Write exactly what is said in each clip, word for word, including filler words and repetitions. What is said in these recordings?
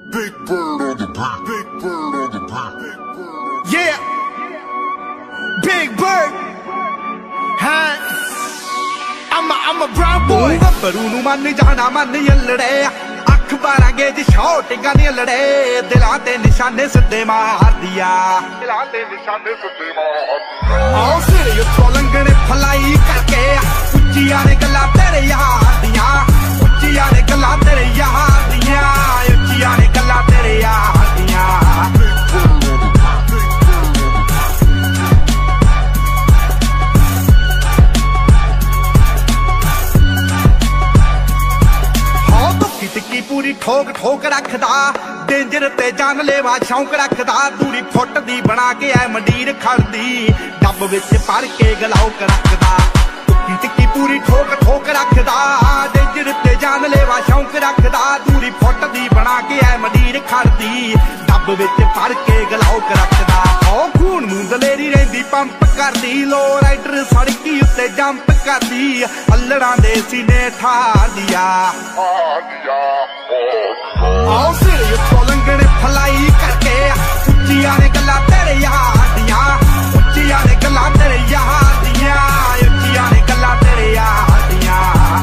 Big bird on the beat. Big bird on the beat. Yeah. Big bird. Huh? I'm a, I'm a brown boy. ਗੱਭਰੂ ਨੂੰ ਮੰਨ ਜਾਣਾ ਮੰਨ ਯੱਲੜੇ ਅੱਖ ਬਾਰਾਂ ਗੇਜ ਸ਼ੌਟਿੰਗਾਂ ਦੀਆਂ ਲੜੇ ਦਿਲਾਂ ਤੇ ਨਿਸ਼ਾਨੇ ਸਿੱਧੇ ਮਾਰਦੀਆਂ ਦਿਲਾਂ ਤੇ ਨਿਸ਼ਾਨੇ ਸਿੱਧੇ ਮਾਰਦੀਆਂ ਆਓ ਸਿਰੇ ਉੱਤੋਂ ਲੰਘਣੇ ਫਲਾਈ ਕਰਕੇ ਉੱਚੀਆਂ ਨੇ ਗੱਲਾਂ ਤੇਰੇ ਯਾਰ ਦੀਆਂ ਉੱਚੀਆਂ ਨੇ ਗੱਲਾਂ ਤੇਰੇ ਯਾਰ ਦੀਆਂ ਉੱਚੀਆਂ ਨੇ ਗੱਲਾਂ ਤੇਰੇ ਯਾਰ ਦੀਆਂ ਟਿੱਕੀ ਪੂਰੀ ਠੋਕ ਠੋਕ ਰੱਖਦਾ ਡੇਂਜਰ ਤੇ ਜਾਨ ਲੈਵਾ ਸ਼ੌਂਕ ਰੱਖਦਾ ਦੂਰੀ ਫੁੱਟ ਦੀ ਬਣਾ ਕੇ ਐ ਮੰਡੀਰ ਖੜਦੀ ਡੱਬ ਵਿੱਚ ਭਰ ਕੇ ਗਲਾਉਕ ਰੱਖਦਾ ਟਿੱਕੀ ਟਿੱਕੀ ਪੂਰੀ ਠੋਕ ਠੋਕ ਰੱਖਦਾ ਡੇਂਜਰ ਤੇ ਜਾਨ ਲੈਵਾ ਸ਼ੌਂਕ ਰੱਖਦਾ ਦੂਰੀ ਫੁੱਟ ਦੀ ਬਣਾ ਕੇ ਐ ਮੰਡੀਰ ਖੜਦੀ ਡੱਬ ਵਿੱਚ ਭਰ ਕੇ ਗਲਾਉਕ ਰੱਖਦਾ ਉਹ ਖੂਨ ਨੂੰ ਦਲੇਰੀ ਰਹਿੰਦੀ ਪੰਪ ਕਰਦੀ ਲੋ ਰਾਈਡਰ ਸੜਕੀ ਉੱਤੇ ਜੰਪ ਕਰਦੀ ਅੱਲੜਾਂ ਦੇ ਸੀਨੇ ਠਾਰਦੀਆਂ ਆਓ ਸਿਰੇ ਉੱਤੋਂ ਲੰਘਣੇ ਫਲਾਈ ਕਰਕੇ ਉੱਚੀਆਂ ਨੇ ਗੱਲਾਂ ਤੇਰੇ ਯਾਰ ਦੀਆਂ ਉੱਚੀਆਂ ਨੇ ਗੱਲਾਂ ਤੇਰੇ ਯਾਰ ਦੀਆਂ ਉੱਚੀਆਂ ਨੇ ਗੱਲਾਂ ਤੇਰੇ ਯਾਰ ਦੀਆਂ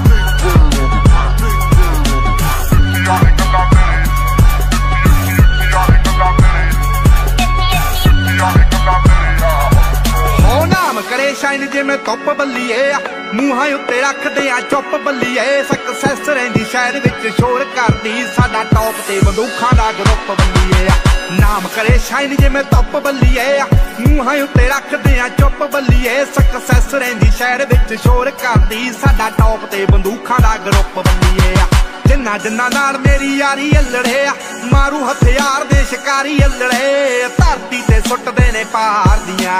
ਹੋ ਨਾਮ ਕਰੇ ਸ਼ਾਈਨ ਜਿਵੇਂ ਧੁੱਪ ਬੱਲੀਏ ਮੂੰਹਾਂ ਉੱਤੇ ਰੱਖਦੇ ਆ ਚੁੱਪ ਬੱਲੀਏ ਸਕਸੈਸ ਰਹਿੰਦੀ ਸ਼ਹਿਰ ਵਿੱਚ ਸ਼ੋਰ ਕਰਦੀ ਸਾਡਾ ਟੌਪ ਤੇ ਬੰਦੂਖਾਂ ਦਾ ਗਰੁੱਪ ਬੱਲੀਏ ਨਾਮ ਕਰੇ ਸ਼ਾਈਨ ਜਿਵੇਂ ਧੁੱਪ ਬੱਲੀਏ ਮੂੰਹਾਂ ਉੱਤੇ ਰੱਖਦੇ ਆ ਚੁੱਪ ਬੱਲੀਏ ਸਕਸੈਸ ਰਹਿੰਦੀ ਸ਼ਹਿਰ ਵਿੱਚ ਸ਼ੋਰ ਕਰਦੀ ਸਾਡਾ ਟੌਪ ਤੇ ਬੰਦੂਖਾਂ ਦਾ ਗਰੁੱਪ ਬੱਲੀਏ ਜਿੰਨਾ ਜਿੰਨਾ ਨਾਲ ਮੇਰੀ ਯਾਰੀ ਅੱਲੜੇ ਮਾਰੂ ਹਥਿਆਰ ਦੇ ਸ਼ਿਕਾਰੀ ਅੱਲੜੇ ਧਰਤੀ ਤੇ ਸੁੱਟਦੇ ਨੇ ਪਾਰ ਦੀਆਂ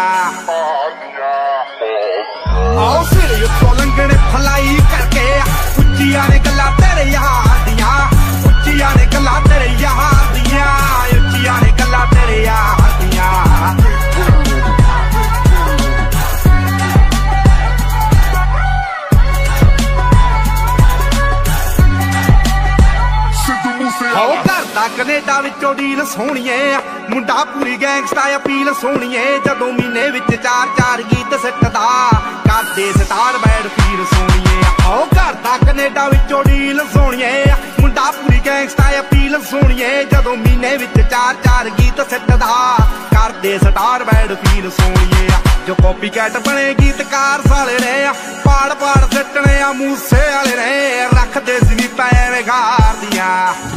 ਆਓ ਸਿਰੇ ਉੱਤੋਂ ਲੰਘਣੇ ਫਲਾਈ ਕਰਕੇ ਉੱਚੀਆਂ ਨੇ ਗੱਲਾਂ ਤੇਰੇ ਯਾਰ ਦੀਆਂ ਉੱਚੀਆਂ ਨੇ ਗੱਲਾਂ ਤੇਰੇ ਯਾਰ ਦੀਆਂ ਉੱਚੀਆਂ ਨੇ ਗੱਲਾਂ ਤੇਰੇ ਯਾਰ ਦੀਆਂ ਹੋ ਘਰ ਦਾ ਕੈਨੇਡਾ ਵਿੱਚੋਂ ਡੀਲ ਸੋਹਣੀਏ ਮੁੰਡਾ ਪੂਰੀ ਗੈਂਗਸਟਾ ਅਪੀਲ ਸੋਹਣੀਏ ਜਦੋਂ ਮਹੀਨੇ ਵਿੱਚ ਚਾਰ ਚਾਰ ਗੀਤ ਸਿੱਟਦਾ ਕਰਦੇ ਸਟਾਰ ਬੈਡ ਫੀਲ ਸੋਹਣੀਏ ਹੋ ਘਰ ਦਾ ਕੈਨੇਡਾ ਵਿੱਚੋਂ ਡੀਲ ਸੋਹਣੀਏ ਮੁੰਡਾ ਪੂਰੀ ਗੈਂਗਸਟਾ ਅਪੀਲ ਸੋਹਣੀਏ ਜਦੋਂ ਮਹੀਨੇ ਵਿੱਚ ਚਾਰ ਚਾਰ ਗੀਤ ਸਿੱਟਦਾ ਕਰਦੇ ਸਟਾਰ ਬੈਡ ਫੀਲ ਸੋਹਣੀਏ ਜੋ ਕਾਪੀ ਕੈਟ ਬਣੇ ਗੀਤਕਾਰ ਸਾਲੇ ਨੇ ਪਾੜ ਪਾੜ ਸਿੱਟਣੇ ਆ ਮੂਸੇ ਵਾਲੇ ਨੇ ਰੱਖਦੇ ਸੀ ਪੈਵੇਂ ਗਾਰਦੀਆਂ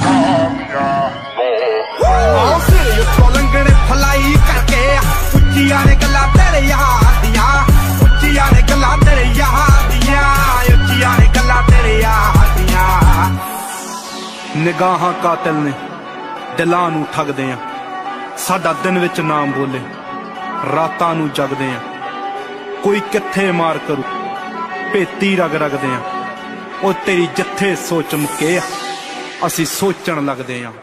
ਆਓ ਸਿਰੇ ਉੱਤੋਂ ਲੰਘਣੇ ਫਲਾਈ ਕਰਕੇ ਉੱਚੀਆਂ ਨੇ ਗੱਲਾਂ ਤੇਰੇ ਯਾਰ ਦੀਆਂ ਉੱਚੀਆਂ ਨੇ ਗੱਲਾਂ ਤੇਰੇ ਯਾਰ ਦੀਆਂ ਉੱਚੀਆਂ ਨੇ ਗੱਲਾਂ ਤੇਰੇ ਯਾਰ ਦੀਆਂ ਨਿਗਾਹਾਂ ਕਾਤਲ ਨੇ ਦਿਲਾਂ ਨੂੰ ਠੱਗਦੇ ਆ ਸਾਡਾ ਦਿਨ ਵਿੱਚ ਨਾਮ ਬੋਲੇ ਰਾਤਾਂ ਨੂੰ ਜਗਦੇ ਆ ਕੋਈ ਕਿੱਥੇ ਮਾਰ ਕਰੂ ਭੇਤੀ ਰਗ ਰਗਦੇ ਆ ਉਹ ਤੇਰੀ ਜਿੱਥੇ ਸੋਚ ਮੁੱਕੇ ਅਸੀਂ ਸੋਚਣ ਲੱਗਦੇ ਆ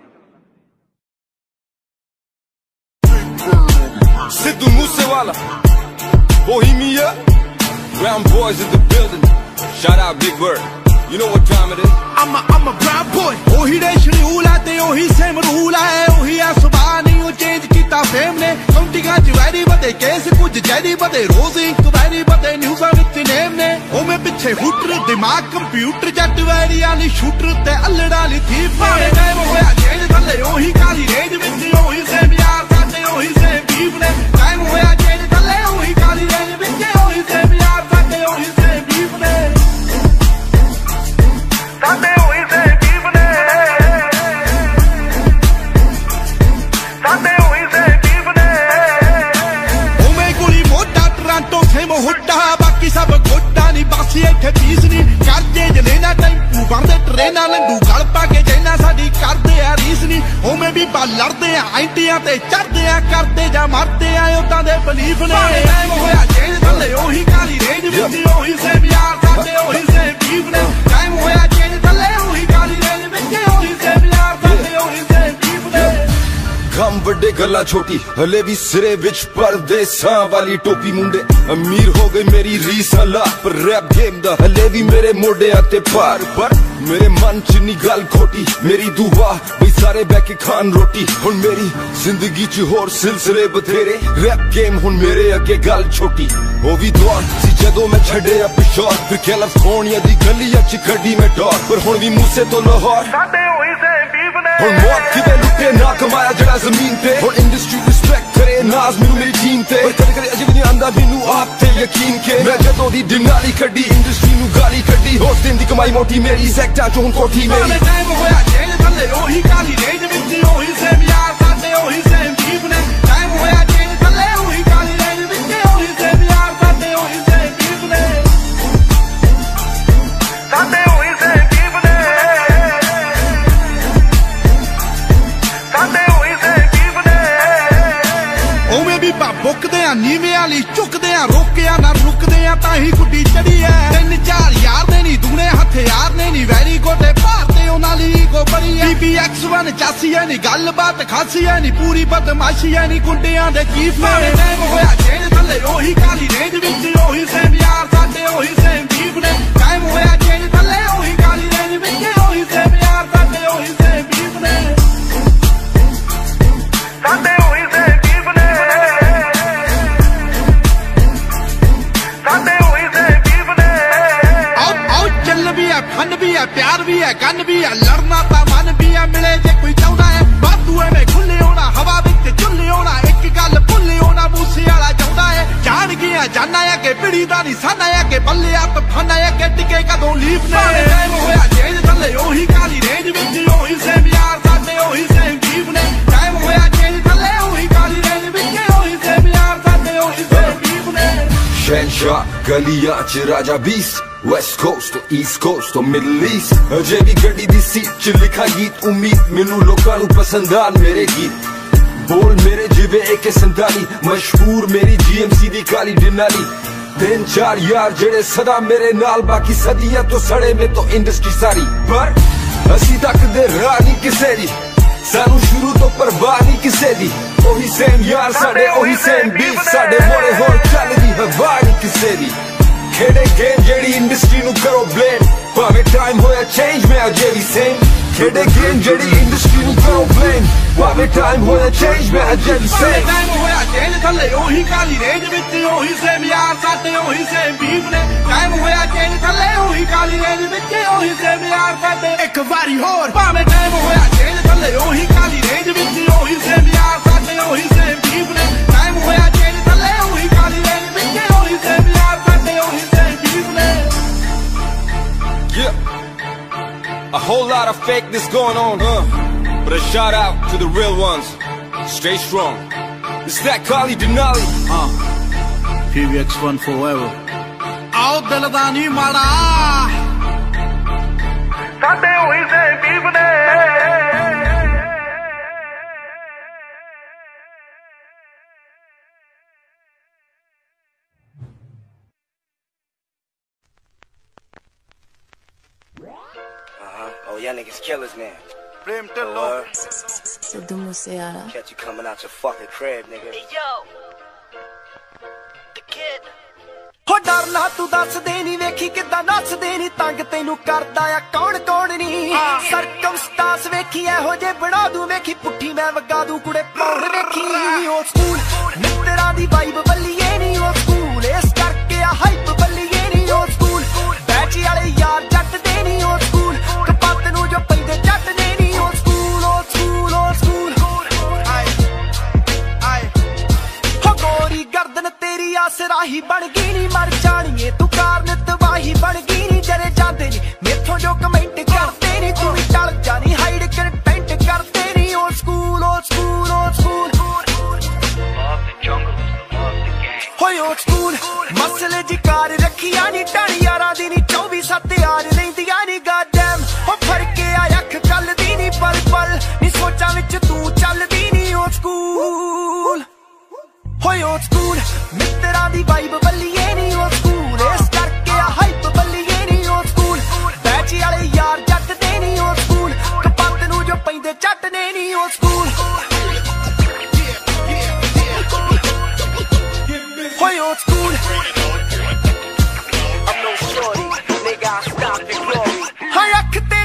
Sidhu Moosewala, Bohemia, brown boys in the building. Shout out Big Bird. You know what time it is? I'm a, I'm a brown boy. ਉਹੀ ਰੇਸ਼ਨੀ ਰੂਲ ਹੈ ਤੇ ਉਹੀ ਸੇਮ ਰੂਲ ਹੈ ਉਹੀ ਆ ਸੁਭਾਅ ਨਹੀਂ ਉਹ ਚੇਂਜ ਕੀਤਾ ਫੇਮ ਨੇ ਕਾਉਂਟਿੰਗਾਂ ਚ ਵੈਰੀ ਵਧੇ ਕੇਸ ਕੁਝ ਜੈਦੀ ਵਧੇ ਰੋਜ਼ ਇੱਕ ਵੈਰੀ ਵਧੇ ਨਿਊਜ਼ਾਂ ਵਿੱਚ ਨੇਮ ਨੇ ਉਹ ਮੈਂ ਪਿੱਛੇ ਹੂਟਰ ਦਿਮਾਗ ਕੰਪਿਊਟਰ ਜੱਟ ਵੈਰੀਆਂ ਲਈ ਸ਼ੂਟਰ ਤੇ ਅੱਲੜਾ ਲਈ ਥੀਪ ਭਾਵੇਂ ਟਾਈਮ ਹੋਇਆ ਚੇਂਜ ਥੱਲੇ ਉਹੀ ਕਾਲੀ ਰੇਂਜ ਵਿੱਚ ਉਹੀ ਸੇਮ ਯਾਰ ਸਾਡੇ ਉਹੀ ਸੇਮ ਬੀਫ ਨੇ ਟਾਈਮ ਹੋਇਆ ਚੇਂਜ ਥੱਲੇ ਉਹੀ ਕਾਲੀ ਰੇਂਜ ਵਿੱਚ ਉਹੀ ਸੇਮ ਯਾਰ ਸਾਡੇ ਉਹੀ ਸੇਮ ਬੀਫ ਨੇ ਸਾਡੇ ਉਹੀ ਸੇਮ ਬੀਫ ਨੇ ਸਾਡੇ ਉਹੀ ਸੇਮ ਬੀਫ ਨੇ ਉਵੇਂ ਗੋਲੀ ਮੋਟਾ ਟਰਾਂਟੋ ਸੇਮ ਹੁੱਡਾ ਬਾਕੀ ਸਭ ਗੋਡਾ ਨਹੀਂ ਬਾਸੀ ਇੱਥੇ ਪੀਸ ਨਹੀਂ ਕਰਜੇ ਜਲੇਨਾ ਟੈਂਪੂ ਬਣਦੇ ਟਰੇਨਾਂ ਲੰਡੂ ਗਲ ਪਾ ਕੇ ਜੈਨਾ ਸਾਡੀ ਕਰਦੇ ਆ ਰੀਸ ਨਹੀਂ ਉਵੇਂ ਵੀ ਬਾ ਲੜਦੇ ਆ ਆਈਟੀਆਂ ਤੇ ਚੜਦੇ ਆ ਕਰਦੇ ਜਾਂ ਮਰਦੇ ਆ ਉਦਾਂ ਦੇ ਬਲੀਫ ਨੇ ਟਾਈਮ ਹੋਇਆ ਚੇਂਜ ਥੱਲੇ ਉਹੀ ਕਾਲੀ ਰੇਂਜ ਵਿੱਚ ਉਹੀ ਸੇਮ ਯਾਰ ਸਾਡੇ ਉਹੀ ਸੇਮ ਬੀਫ ਨੇ ਟਾਈਮ ਹੋਇਆ ਚੇਂਜ ਥੱਲੇ ਉਹੀ ਕਾਲੀ ਰੇਂਜ ਵਿੱਚ ਉਹੀ ਸੇਮ ਯਾਰ ਸਾਡੇ ਉਹੀ ਸੇਮ ਬੀਫ ਨੇ ਕੰਮ ਵੱਡੇ ਗੱਲਾਂ ਛੋਟੀ ਹਲੇ ਵੀ ਸਿਰੇ ਵਿੱਚ ਪਰਦੇਸਾਂ ਵਾਲੀ ਟੋਪੀ ਮੁੰਡੇ ਅਮੀਰ ਹੋ ਗਈ ਮੇਰੀ ਰੀਸ ਹਲਾ ਪਰ ਰੈਪ ਗੇਮ ਦਾ ਹਲੇ ਵੀ ਮੇਰੇ ਮੋਢਿਆਂ ਤੇ ਭਾਰ ਪਰ मेरे मन च नी गल खोटी मेरी दुआ बई सारे बैठ के खान रोटी हुण मेरी जिंदगी च होर सिलसिले बथेरे रैप गेम हुण मेरे अगे गल छोटी ओ भी दौर सी जदों मैं छड्डे पिछोर फिर कैलफ खोनिया दी गलियां च कड्डी मैं डोर पर हुण भी मूसे तो लाहौर हुण मौत किवें लुटे ना कमाया जड़ा जमीन ते हुण इंडस्ट्री रिस्पेक्ट करे नाज मैनू मेरी टीम ते पर कदे कदे अजे भी नहीं आंदा मैनू आप ते यकीन के मैं जदों दी डिंगाली कड्डी इंडस्ट्री नू गाली कड्डी होस दिन दी कमाई मोटी मेरी सैक्टा चों हुण कोठी मेरी टाइम होया जेल थल्ले ओही काली रेंज विच ओही सेम यार साडे ओही सेम जीव ने टाइम होया जेल थल्ले ओही काली रेंज विच ओही सेम यार साडे ओही सेम जीव ने साडे ओही सेम जीव ने साडे ओही सेम जीव ने ओवें भी बुकदे आ नीवें वाली चुकदे आ रोकिया ना रुकदे आ तां ही गुड्डी चढ़ी है तीन चार यार ने नी दूने हथियार ने नी वैरी गोटे भारते उन्हां ली गो बड़ी है बी एक्स वन चासी है नी गल बात खासी है नी पूरी बदमाशी है नी गुंडियां दे चीफ ने टाइम होया जेल थल्ले ओही काली रेंज विच ओही सेम यार साडे ओही सेम जीव ने टाइम होया जेल थल्ले ओही काली रेंज विच ओही सेम यार साडे ओही सेम जीव ने साडे ओही सेम जीव ने साडे ओही सेम जीव ने आओ आओ चल भी है फन भी है प्यार भी है गन भी है लड़ना ता मन भी है मिले जे कोई चाहता है बातू में खुले होना हवा विच चुल्ले होना एक गल भुल्ले होना मूसे वाला चाहता है जान गया जाना है कि पिड़ी दा निशाना है कि बल्ले आ तफाना है कि टिके कदों लीफ ने टाइम होया जेल थल्ले ओही काली रेंज विच ओही सेम यार साडे ओही सेम जीव ने टाइम होया जेल थल्ले ओही काली रेंज विच ओही सेम यार साडे ओही सेम जीव ने शहनशाह गलियां च राजा बीस West Coast to East Coast to Middle East अजे भी गड्डी दी सीट च लिखा गीत उम्मीद मैनू लोकां नू पसंद आन मेरे गीत बोल मेरे जिवे ए के संताली मशहूर मेरी जीएमसी दी काली डिनाली तीन चार यार जेड़े सदा मेरे नाल बाकी सदियां तो सड़े में तो इंडस्ट्री सारी पर असी तक दे राह नहीं किसे दी सानू शुरू तो परवाह नहीं किसे दी ओही सेम यार साडे ओही सेम बीट साडे मोड़े होर चलदी हवा नहीं किसे दी खेड़े गेम जेड़ी इंडस्ट्री नू करो ब्लेम भावे टाइम होया चेंज में अजे भी सेम खेड़े गेम जेड़ी इंडस्ट्री नू करो ब्लेम भावे टाइम होया चेंज में अजे भी सेम टाइम होया जेल थल्ले ओही काली रेंज विच ओही सेम यार साडे ओही सेम बीफ ने टाइम होया जेल थल्ले ओही काली रेंज विच ओही सेम यार साडे एक वारी होर भावे टाइम होया जेल थल्ले ओही काली रेंज विच ओही सेम यार साडे ओही सेम बीफ ने टाइम होया जेल थल्ले ओही काली रेंज विच ओही सेम यार साडे ओही सेम बीफ ने Yeah, a whole lot of fakeness going on, huh? But a shout out to the real ones. Stay strong. It's that Kali Denali. Uh, P V X one forever. Aao Daladani Mada. Sade hoye se beef ne. Oh, y'all niggas killers now. Prem Tillo. Sidhu Moosewala. Catch you coming out your fucking crib, nigga. Hey, yo. The kid. ਹੋ ਡਰ ਨਾ ਤੂੰ ਦੱਸ ਦੇ ਨੀ ਵੇਖੀ ਕਿੱਦਾਂ ਨੱਚਦੇ ਨੀ ਤੰਗ ਤੈਨੂੰ ਕਰਦਾ ਆ ਕੌਣ ਕੌਣ ਨੀ ਸਰਕਮਸਟਾਂਸ ਵੇਖੀ ਇਹੋ ਜੇ ਬਣਾ ਦੂੰ ਵੇਖੀ ਪੁੱਠੀ ਮੈਂ ਵਗਾ ਦੂੰ ਕੁੜੇ ਪੌੜ ਵੇਖੀ ਉਹ ਸਕੂਲ ਮਿੱਤਰਾਂ ਦੀ ਵਾਈਬ ਬੱਲੀਏ ਨੀ ਉਹ ਸਕੂਲ ਇਸ ਕਰਕੇ ਆ ਹਾਈਪ ਬੱਲੀਏ ਨੀ ਉਹ ਸਕੂਲ ਬੈਚ ਵਾਲੇ ਯਾਰ ਜੱਟ ਦੇ ਨੀ ਉਹ ਸਕੂਲ ਕਪੱਤ ਨੂੰ ਜੋ ਪੈਂਦੇ ਜੱਟ ਦੇ ਨੀ ਉਹ ਸਕੂਲ ਉਹ ਸਕੂਲ ਉਹ ਸਕੂਲ ਹੋ ਗੋਰੀ ਗਰਦਨ ਤੇਰੀ ਆਸਰਾਹੀ ਬਣ ਗਈ ਨੀ ਮਰ ਜਾਣੀਏ ਤੂੰ ਕਾਰਨ ਤਬਾਹੀ ਬਣ ਗਈ ਨੀ ਜਰੇ ਜਾਂਦੇ ਨੀ ਮੇਥੋਂ ਜੋ ਕਮੈਂਟ ਕਰਦੇ ਨੀ ਤੂੰ ਵੀ ਟਲ ਜਾਣੀ ਹਾਈਡ ਕੰਟੈਂਟ ਕਰਦੇ ਨੀ ਉਹ ਸਕੂਲ ਉਹ ਸਕੂਲ ਉਹ ਸਕੂਲ ਹੋਏ ਉਹ ਸਕੂਲ ਮਸਲੇ ਜੀ ਕਾਰ ਰੱਖੀਆਂ ਨੀ ਢਾਣੀ ਯਾਰਾਂ ਦੀ ਨੀ ਚੌਵੀ ਸੱਤ ਯਾਰ ਰਹਿੰਦੀਆਂ ਨੀ ਗਾਡੈਮ ਹੋ ਫਰਕੇ ਆ ਅੱਖ ਕੱਲਦੀ ਨੀ ਪਲ ਪਲ ਨੀ ਸੋਚਾਂ ਵਿੱਚ ਤੂੰ ਚੱਲਦੀ ਨੀ ਉਹ ਸਕੂਲ ਹੋਏ ਉਹ ਸਕੂਲ ਮਿੱਤਰਾਂ ਦੀ ਵਾਈਬ ਬੱਲੀਏ ਨੀ ਉਹ ਸਕੂਲ ਇਸ ਕਰਕੇ ਆ ਹਾਈਪ ਬੱਲੀਏ ਨੀ ਉਹ ਸਕੂਲ ਬੈਚ ਵਾਲੇ ਯਾਰ ਜੱਟ ਦੇ ਨੀ ਉਹ ਸਕੂਲ ਕਪੱਤ ਨੂੰ ਜੋ ਪੈਂਦੇ ਚੱਟ ਨੇ ਨੀ ਉਹ ਸਕੂਲ ਹੋਏ ਉਹ school I'm no shorty, nigga, I stopped the glory. ਹਾਏ ਅੱਖ ਤੇ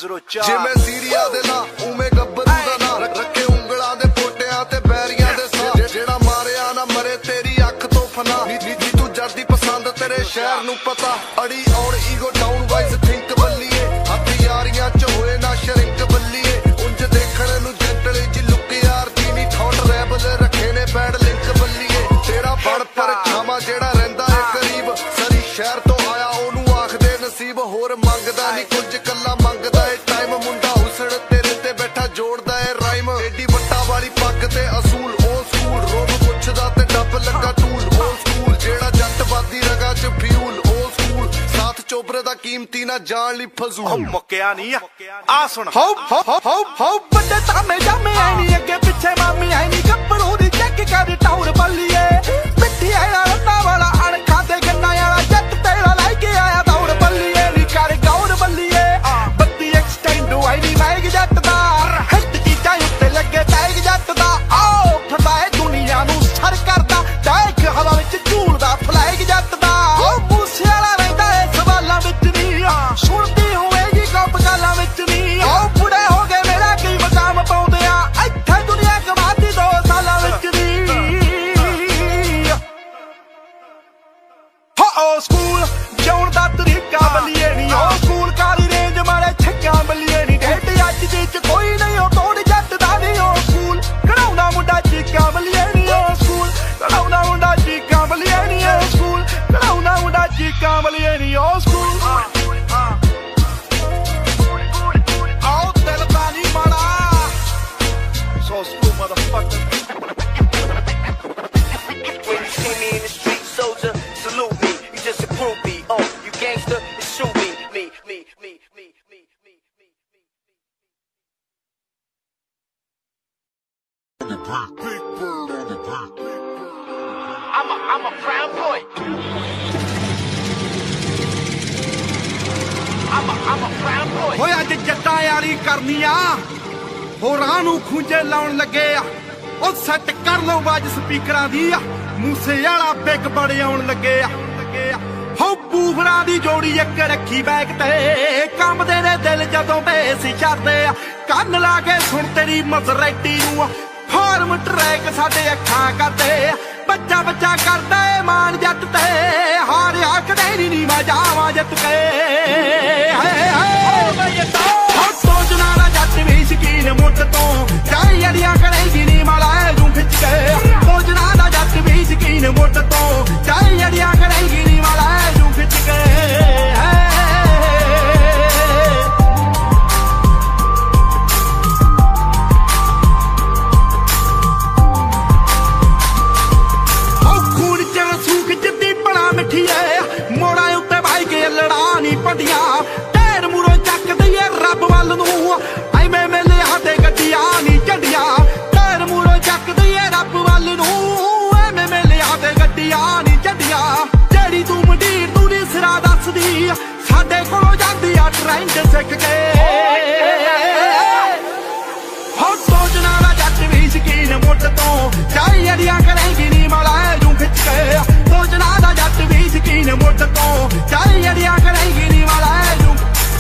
ਜ਼ੀਰੋ ਚਾਰ ਜਿਵੇਂ ਸੀਰੀਆ ਦੇ ਨਾ ਉਵੇਂ ਗੱਭਰੂ ਦਾ ਨਾ ਰੱਖੇ ਉਂਗਲਾਂ ਦੇ ਪੋਟਿਆਂ ਤੇ ਬੈਰੀਆਂ ਦੇ ਸਾਹ ਜਿਹੜਾ ਮਾਰਿਆ ਨਾ ਮਰੇ ਤੇਰੀ ਅੱਖ ਤੋਂ ਫਨਾ ਨੀ ਤੂੰ ਜਰਦੀ ਪਸੰਦ ਤੇਰੇ ਸ਼ਹਿਰ ਨੂੰ ਪਤਾ ਅੜੀ ਔਰ ਈਗੋ ਡਾਊਨ ਵਾਈਜ਼ ਥਿੰਕ ਬੱਲੀਏ ਹੱਥ ਯਾਰੀਆਂ ਚ ਹੋਏ ਨਾ ਸ਼ਰਿੰਕ ਬੱਲੀਏ ਉਂਝ ਦੇਖਣ ਨੂੰ ਜੈਂਟਲ ਜੀ ਲੁੱਕ ਯਾਰ ਦੀ ਨੀ ਥੌਟ ਰੈਬਲ ਰੱਖੇ ਨੇ ਬੈਡ ਲਿੰਕ ਬੱਲੀਏ ਤੇਰਾ ਬਣ ਪਰ ਛਾਵਾਂ ਜਿਹੜਾ ਰਹਿੰਦਾ ਏ ਕਰੀਬ ਸਰੀ ਸ਼ਹਿਰ ਤੋਂ ਆਇਆ ਉਹਨੂੰ ਆਖਦੇ ਨਸੀਬ ਹੋਰ ਮੰਗਦਾ ਨੀ ਕੁਝ ਕੱਲਾ ਮੰਗਦਾ ਏ ਟਾਈਮ ਮੁੰਡਾ ਹੁਸਨ ਤੇਰੇ ਤੇ ਬੈਠਾ ਜੋੜਦਾ ਏ ਰਾਈਮ ਏਡੀ ਵੱਟਾ ਵਾਲੀ ਪੱਗ ਤੇ ਅਸੂਲ ਓ ਸਕੂਲ ਰੋਬ ਪੁੱਛਦਾ ਤੇ ਡੱਬ ਲੱਗਾ ਟੂਲ ਓ ਸਕੂਲ ਜਿਹੜਾ ਜੱਟ ਬਾਦੀ ਰਗਾ ਚ ਫਿਊਲ ਓ ਸਕੂਲ ਸਾਥ ਚੋਬਰੇ ਦਾ ਕੀਮਤੀ ਨਾ ਜਾਣ ਲਈ ਫਜ਼ੂਲ ਮੁੱਕਿਆ ਨਹੀਂ ਆ ਸੁਣ ਹੋ ਹੋ ਹੋ ਹੋ ਵੱਡੇ ਤਾਮੇ ਜਾਮੇ ਐ ਨੀ ਅੱਗੇ ਪਿੱਛੇ ਮਾਮੀ ਐ ਨੀ ਗੱਭਰੂ ਦੀ ਚੈੱਕ ਕਰ ਟਾਉਰ ਬੱਲੀਏ ਪਿੱਠੀ ਆਇਆ ਰੰਨਾ ਵਾਲਾ ਅਣਖਾਂ ਤੇ ਗੰਨਾ ਵਾਲਾ ਜੱਟ ਤੇਰਾ ਲੈ ਕੇ ਆਇਆ ਦੌੜ ਬੱਲੀਏ ਨੀ ਕਰ ਗੌਰ ਬੱਲੀਏ ਬੱਤੀ ਐਕਸਟੈਂਡ ਹੋਈ ਨੀ ਮੈਗ ਜੱਟ ਦਾ ਹਿੱਟ ਚੀਜ਼ਾਂ ਉੱਤੇ ਲੱਗੇ ਟੈਗ ਜੱਟ ਦਾ ਆਓ ਠੰਡਾ ਏ ਦੁਨੀਆ ਨੂੰ ਸਰ ਕਰਦਾ ਟੈਗ ਹਵਾ ਵਿੱਚ ਝੂਲਦਾ ਫਲੈਗ ਜੱਟ ਦਾ ਉਹ ਮੂਸੇ ਵਾਲਾ ਰਹਿੰਦਾ ਏ ਸਵਾਲਾਂ ਵਿੱਚ ਨੀ ਸੁਣਦੀ ਹੋਵੇਗੀ ਗੱਪ ਗਾਲਾਂ ਵਿੱਚ ਨੀ ਉਹ ਬੁੜੇ ਹੋ ਗਏ ਮੇਰਾ ਕੀ ਮਕਾਮ ਪਾਉਂਦੇ ਆ ਇੱਥੇ ਦੁਨੀਆ ਕਮਾਤੀ ਦੋ ਸਾਲਾਂ ਵਿੱਚ ਨੀ ਹੋ ਸਕੂਲ ਜਾਉਣ ਦਾ ਤਰੀਕਾ ਬੱਲੀਏ ਨੀ ਉਹ ਸਕੂਲ ਕਾਲੀ ਰੇਂਜ ਮਾਰੇ ਛੱਕਾਂ ਬੱਲੀਏ ਨੀ ਢੇਡ ਅੱਜ ਦੇ ਚ ਕੋਈ ਨਹੀਂ ਉਹ ਤੋੜ ਜੱਟ ਦਾ ਨੀ ਉਹ ਸਕੂਲ ਕਢਾਉਂਦਾ ਮੁੰਡਾ ਚੀਕਾਂ ਬੱਲੀਏ ਨੀ ਉਹ ਸਕੂਲ ਕਢਾਉਂਦਾ ਮੁੰਡਾ ਚੀਕਾਂ ਬੱਲੀਏ ਨੀ ਉਹ ਸਕੂਲ ਕਢਾਉਂਦਾ ਮੁੰਡਾ ਚੀਕਾਂ ਬੱਲੀਏ ਨੀ ਉਹ ਸਕੂਲ ਆਓ ਦਿਲ ਦਾ ਨੀ ਮਾੜਾ so school motherfucker When you see me in the street, soldier, salute me. You just a groupie. Oh, you gangster, it's shoot me, me, me, me, me, me, me, me, me. Big bird on the paper. I'm a, I'm a proud boy. I'm a, I'm a proud boy. ਹੋਇਆ ਅੱਜ ਜੱਟਾਂ ਯਾਰੀ ਕਰਨੀ ਆ ਹੋਰਾਂ ਨੂੰ ਖੂੰਜੇ ਲਾਉਣ ਲੱਗੇ ਆ ਉਹ ਸੈੱਟ ਕਰ ਲਓ ਬਾਜ ਸਪੀਕਰਾਂ ਦੀ ਆ ਮੂਸੇ ਵਾਲਾ ਬਿਗ ਬੜੇ ਆਉਣ ਲੱਗੇ ਆ ਹੋ ਬੂਫਰਾਂ ਦੀ ਜੋੜੀ ਇੱਕ ਰੱਖੀ ਬੈਕ ਤੇ ਕੰਬਦੇ ਨੇ ਦਿਲ ਜਦੋਂ ਬੇਸ ਛੱਡਦੇ ਆ ਕੰਨ ਲਾ ਕੇ ਸੁਣ ਤੇਰੀ ਮਜ਼ਰੈਟੀ ਨੂੰ ਫਾਰਮ ਟਰੈਕ ਸਾਡੇ ਅੱਖਾਂ ਕਰਦੇ ਬੱਚਾ ਬੱਚਾ ਕਰਦਾ ਏ ਮਾਨ ਜੱਟ ਤੇ ਹਾਰਿਆ ਕਦੇ ਨਹੀਂ ਮੈਂ ਜਾਵਾਂ ਜਿੱਤ ਕੇ ਹਾਏ ਹਾਏ ਹੋ ਸੋਚਣਾ ਦਾ ਜੱਟ ਵੀ ਸ਼ਕੀਨ ਮੁੱਢ ਤੋਂ ਚਾਹੀ ਅੜੀਆਂ ਕਰੇਗੀ ਨੀ ਮਾਲਾ ਜੂ ਖਿੱਚ ਕੇ ਸੋਚਣਾ ਦਾ ਜੱਟ ਵੀ ਸ਼ਕੀਨ ਮੁੱਢ ਤੋਂ ਚਾਹੀ ਅੜੀਆਂ ਕਰੇਗੀ ਨੀ ਮਾਲਾ ਜੂ ਖਿੱਚ ਕੇ ਮੋੜਾਂ ਉੱਤੇ ਭਾਈ ਕੇ ਲੜਾ ਨੀ ਪੰਡੀਆਂ ਢੇਰ ਮੂਰੋਂ ਚੱਕ ਦਈਏ ਰੱਬ ਵੱਲ ਨੂੰ ਐਵੇਂ ਮੇਲੇ ਸਾਡੇ ਗੱਡੀਆਂ ਨੀ ਝੰਡੀਆਂ ਢੇਰ ਮੂਰੋਂ ਚੱਕ ਦਈਏ ਰੱਬ ਵੱਲ ਨੂੰ ਐਵੇਂ ਮੇਲੇ ਸਾਡੇ ਗੱਡੀਆਂ ਨੀ ਝੰਡੀਆਂ ਜਿਹੜੀ ਤੂੰ ਮੰਡੀਰ ਤੂੰ ਨੀ ਸਿਰਾ ਦੱਸਦੀ ਸਾਡੇ ਕੋਲੋਂ ਜਾਂਦੀ ਆ ਟ੍ਰੈਂਡ ਸਿੱਖ ਕੇ ਹੋ ਸੋਚਣਾ ਦਾ ਜੱਟ ਵੀ ਸ਼ਕੀਨ ਮੁੱਢ ਤੋਂ ਚਾਹੀ ਅੜੀਆਂ ਕਰੇਗੀ ਨੀ ਮਾਲਾ ਜੂ ਖਿੱਚ ਕੇ ਸੋਚਣਾ ਦਾ ਜੱਟ ਵੀ ਸ਼ਕੀਨ ਮੁੱਢ ਤੋਂ ਚਾਹੀ ਅੜੀਆਂ ਕਰੇਗੀ ਨੀ ਮਾਲਾ ਜੂ